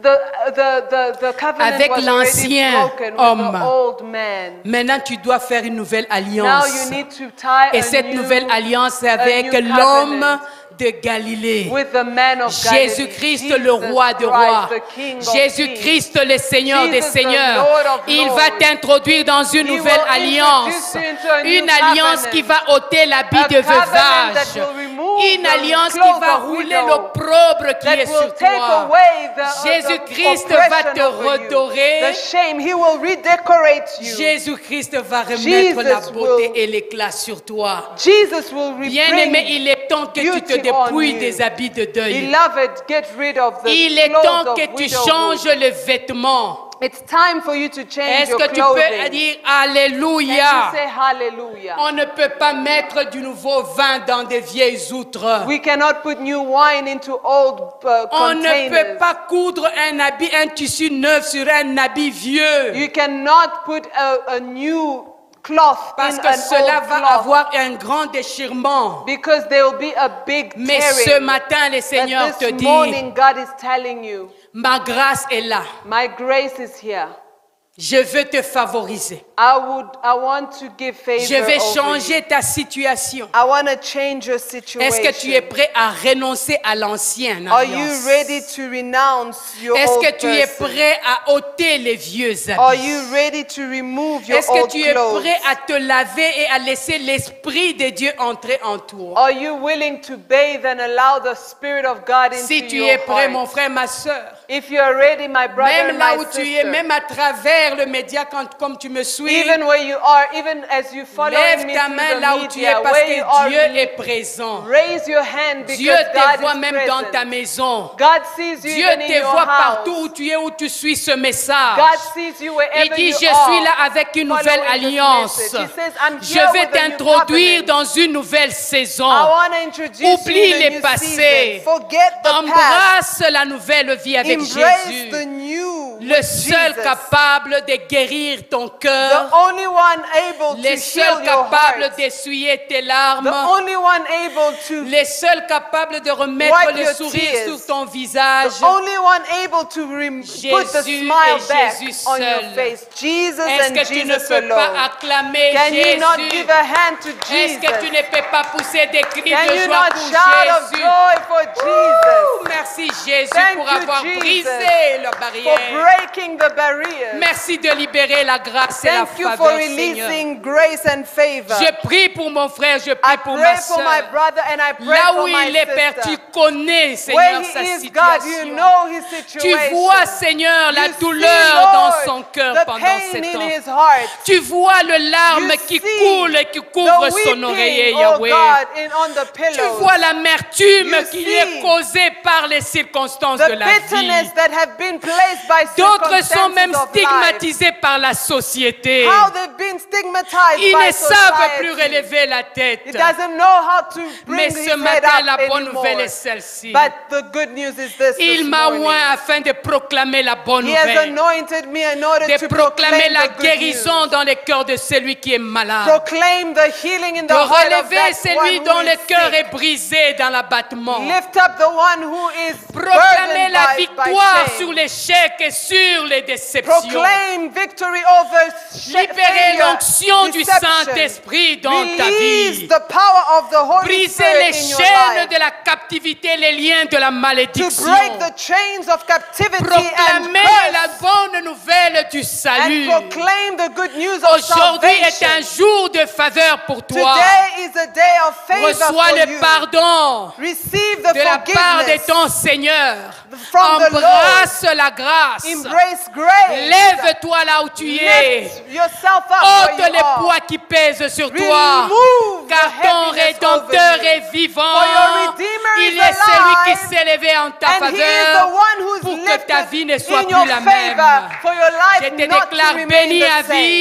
the, the, the, the covenant Avec was already l'ancien broken with homme. the old man. Maintenant, tu dois faire une nouvelle Now alliance. you need to tie Et a cette new, nouvelle alliance est a avec new l'homme covenant de Galilée. with the man of Galilee. Jésus-Christ, Jesus le roi de rois. Christ, the King of Jésus-Christ, le Seigneur Jesus, des the Seigneurs. Lord of Il lords. va t'introduire dans une He nouvelle will alliance. introduce you into a new Une alliance covenant. qui va ôter l'habit A de covenant veuvage. that will remove Une the alliance qui clothes va of rouler widow. l'opprobre qui That est will sur take toi. away the, Jésus-Christ the va oppression te over you. redorer. The shame. He will redecorate you. Jésus-Christ va remettre Jesus la beauté will- et l'éclat sur toi. Jesus will Bien-aimé, rebring. il est temps que tu te beauty on dépouilles you. des habits de deuil. Beloved, get rid of the Il est clothes temps of que tu widowhood. changes le vêtement. It's time for you to change Est-ce your que tu clothing. peux dire Can you Alléluia? say hallelujah? On ne peut pas mettre du nouveau vin dans des vieilles outres. We cannot put new wine into old uh, On ne containers. peut pas coudre un habit, un tissu neuf sur un habit vieux. You cannot put a, a new cloth Parce in que an cela old va cloth avoir un grand déchirement. because there will be a big Mais ce tearing. matin, le Seigneur But te this dit, morning, God is telling you, ma grâce est là. my grace is here. Je veux te favoriser. I would, I want to give favor Je vais over changer you. ta situation. I want to change your situation. Est-ce que tu es prêt à renoncer à l'ancienne Are you alliance? ready to renounce your Est-ce old que tu es person? prêt à ôter les vieux Are habits? you ready to remove your Est-ce que old tu es clothes? prêt à te laver et à laisser l'Esprit de Dieu entrer en toi? Are you willing to bathe and allow the Spirit of God into Si tu your es prêt, heart? mon frère, ma soeur, If you are ready, my brother même and là my où tu es, sister, même à travers le média, quand, comme tu me suis, even where you are, even as you follow lève me ta through main the là où tu es media, parce where you are, que Dieu est présent. raise your hand because Dieu te God voit is même dans present. ta maison. God sees you Dieu even in te your voit house. partout où tu es, où tu suis ce message. God sees you wherever Il dit, you je are. suis là avec une nouvelle Following this alliance. message. He says, I'm Je here vais with a new t'introduire covenant. dans une nouvelle saison. I want to introduce Oublie you in a les new passés. season. Forget the past. Embrasse la nouvelle vie avec Embrace Jésus. the new Le with seul Jesus. capable de guérir ton The cœur. only one able Le to seul heal your capable heart. d'essuyer tes The larmes. only one able to Le seul capable de remettre Wipe le your sourire tears. sur ton visage. The only one able to rem- put the Jésus smile et back Jésus on your seul. face. Jesus Est-ce and que tu ne Jesus peux pas alone. acclamer Can you not Jésus? give a hand to Est-ce que tu Jesus? ne peux pas pousser des cris Can de you joie not pour shout of Jésus? joy for Jesus? Ouh, merci Jésus Thank pour you, avoir Jesus, brisé la For barrière. breaking the barriers. Merci de libérer la grâce et la Thank you for faveur, Seigneur. releasing grace and favor. Je prie pour mon frère, je I prie pour ma pray for my soeur. brother and I pray Là for où my il est, Père, tu sister. connais, Where Seigneur, sa he is, God, you situation. know his Tu situation. vois, Seigneur, la You see, douleur Lord, dans son cœur the pendant pain ces in temps. his heart. Tu vois le larme You qui see coule et qui couvre the son weeping, oreiller, oh Yahweh. God, in, on the Tu pillows. vois l'amertume You qui see est causée par les circonstances The de la bitterness vie. that have been placed by D'autres sont même circumstances of life. stigmatisés par la société. How they've been stigmatized Ils by ne savent plus society. relever la tête. He doesn't know how to Mais bring ce his head matin, up la bonne anymore. nouvelle est celle-ci. But the good news is this Il this m'a morning. oint afin de proclamer la bonne He has nouvelle. anointed me in order De to proclamer proclaim la the good guérison news. dans le cœur de celui qui est malade. Proclaim the healing in the De heart of relever that celui one dont who le is cœur sick. est brisé dans l'abattement. Lift up the one who is Proclamer burdened la by, by victoire shame. sur l'échec et sur les déceptions. Proclaim victory over sh- Libérer failure, l'onction du deception. Saint-Esprit dans ta Release vie. the power of the Holy Briser Spirit les in your chaînes life. de la captivité, les liens de la To malédiction. break the chains of captivity and Proclamer la curse. bonne nouvelle du And salut. proclaim the good news of Aujourd'hui est un salvation. jour de faveur pour toi. Today is a day of favor Reçois for le you. pardon Receive the de la part de forgiveness. ton Seigneur. From the Embrasse la grâce. Embrace grace. Lève-toi là où tu es. Lift yourself up Ôte where you les are. poids qui pèsent sur toi. Remove Car the ton heaviness Rédempteur over you. est vivant. For your Redeemer Il is est celui qui alive, s'est levé en ta And he is the faveur one who's pour que ta lifted vie ne soit in your plus la même. favor for your Je life te not to déclare remain béni à the same. vie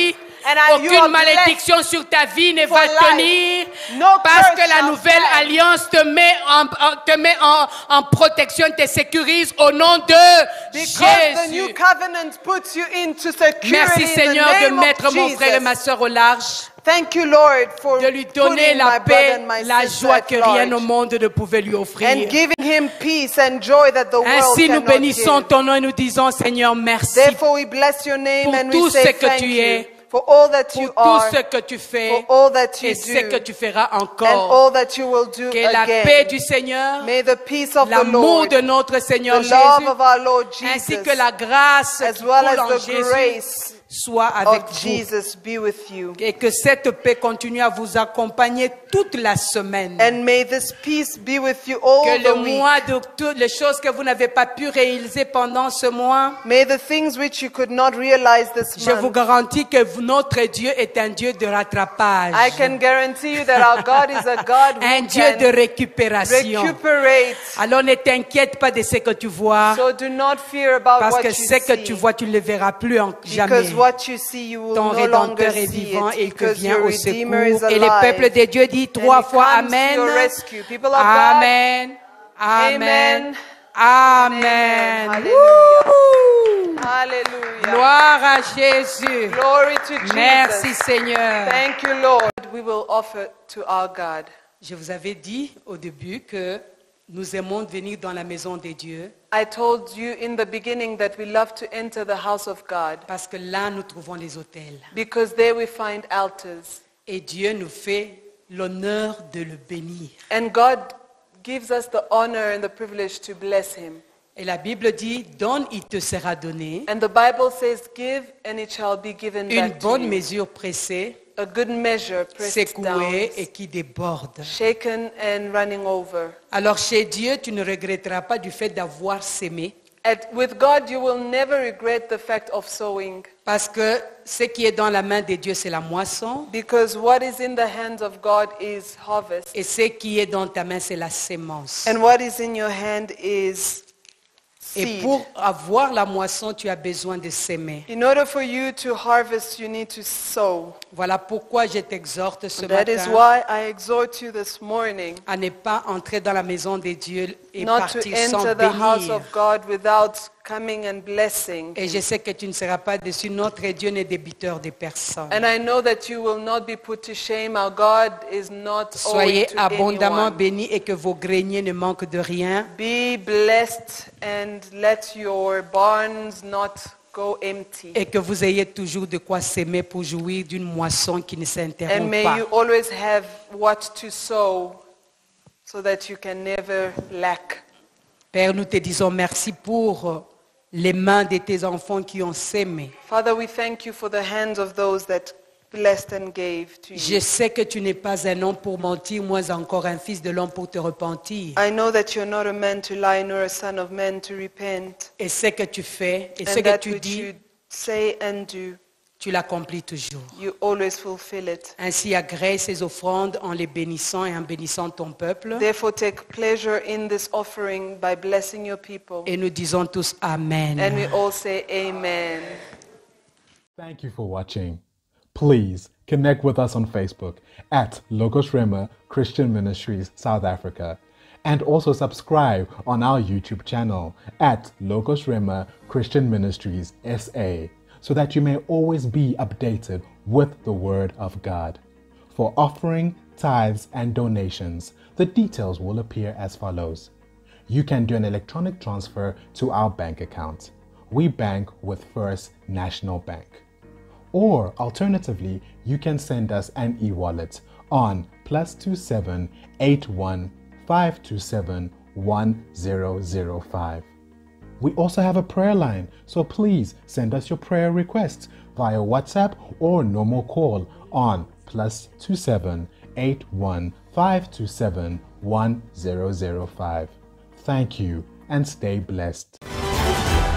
And I, you are Aucune blessed malédiction sur ta vie ne for va life. tenir. No Parce curse que la shall nouvelle stand. alliance te met en, en- te met en, en protection, te sécurise au nom de Because the new Jésus. covenant puts you into security Merci in Seigneur the de name mettre of mon frère et ma Jesus. soeur au large, Thank you, Lord, for de lui donner putting la my brother paix, and my la sister joie at que rien au large monde ne pouvait lui offrir. and giving him peace and joy that the world Ainsi nous cannot bénissons give. ton nom et nous disons Seigneur merci Therefore, we bless your name pour and tout we ce say que thank tu you es, for all that you pour tout are, ce que tu fais for all that you et ce que do, tu feras and encore. all that you will do Que la paix again. du Seigneur, May the peace of the l'amour Lord, de notre Seigneur the love Jésus, of our Lord ainsi Jesus, que la grâce as qui well coule as en the Jésus grace soit avec of vous. Jesus be with you. Et que cette paix continue à vous accompagner toute la semaine. And may this peace be with you all Que the le week. mois de toutes les choses que vous n'avez pas pu réaliser pendant ce mois, May the things which you could not realize this je vous month, garantis que vous- notre Dieu est un Dieu de rattrapage, I can guarantee you that our God is a God un who Dieu de can récupération. recuperate. Alors ne t'inquiète pas de ce que tu vois, So do not fear about parce what que you ce que tu see, vois, tu ne le verras plus en, jamais. because what you see you will Ton no longer Rédempteur est see vivant it, et il te because vient your au Redeemer is secours. Et le peuple alive. de Dieu dit And trois he fois comes to Amen. your rescue. People of God, Amen. Amen. Amen. Amen. Woo! hallelujah. Gloire à Jésus. Glory to Jesus. Merci Seigneur. Thank you, Lord. We will offer to our God. Je vous avais dit au début que nous aimons venir dans la maison de Dieu I told you in the beginning that we love to enter the house of God parce que là nous trouvons les autels. because there we find altars. Et Dieu nous fait l'honneur de le bénir. And God gives us the honor and the privilege to bless him. Et la Bible dit, donne, il te sera donné. And the Bible says, give and it shall be given Une back to bonne you. mesure pressée, A good measure, pressed down, secouée et qui déborde. shaken and running over. Alors chez Dieu, tu ne regretteras pas du fait d'avoir sémé, At, with God, you will never regret the fact of sowing, parce que ce qui est dans la main de Dieu, c'est la moisson, because what is in the hands of God is harvest, et ce qui est dans ta main, c'est la sémence. and what is in your hand is Et seed. pour avoir la moisson, tu as besoin de s'aimer. In order for you to harvest, you need to sow. Voilà pourquoi je t'exhorte ce That is matin why I exhort you this morning à ne pas entrer dans la maison de Dieu et not to partir sans enter the house bénir. of God without coming and blessing. Et je sais que tu ne seras pas déçu. Notre Dieu n'est débiteur de personne. And I know that you will not be put to shame. Our God is not owing Soyez to abondamment anyone. bénis et que vos greniers ne manquent de rien. Be blessed and let your barns not go empty. Et que vous ayez toujours de quoi s'aimer pour jouir d'une moisson qui ne And s'interrompt may pas. you always have what to sow so that you can never lack. Père, nous te disons merci pour les mains de tes enfants qui ont s'aimé. Father, we thank you for the hands of those that blessed and gave to Je you. sais que tu n'es pas un homme pour mentir, moins encore un fils de l'homme pour te repentir. I know that you're not a man to lie, nor a son of man to repent. Et ce que tu fais, et ce And que that tu which dis, you say and do, tu l'accomplis toujours. you always fulfill it. Ainsi agrée ces offrandes en les bénissant et en bénissant ton peuple. Therefore, take pleasure in this offering by blessing your people. Et nous disons tous Amen. And we all say amen. Thank you for watching. Please connect with us on Facebook at Logos Rema Christian Ministries South Africa, and also subscribe on our YouTube channel at Logos Rema Christian Ministries S A, so that you may always be updated with the Word of God. For offering, tithes, and donations, the details will appear as follows. You can do an electronic transfer to our bank account. We bank with First National Bank. Or alternatively, you can send us an e-wallet on plus two seven eight one five two seven one zero zero five. We also have a prayer line, so please send us your prayer requests via WhatsApp or normal call on plus two seven eight one five two seven one zero zero five. Thank you and stay blessed.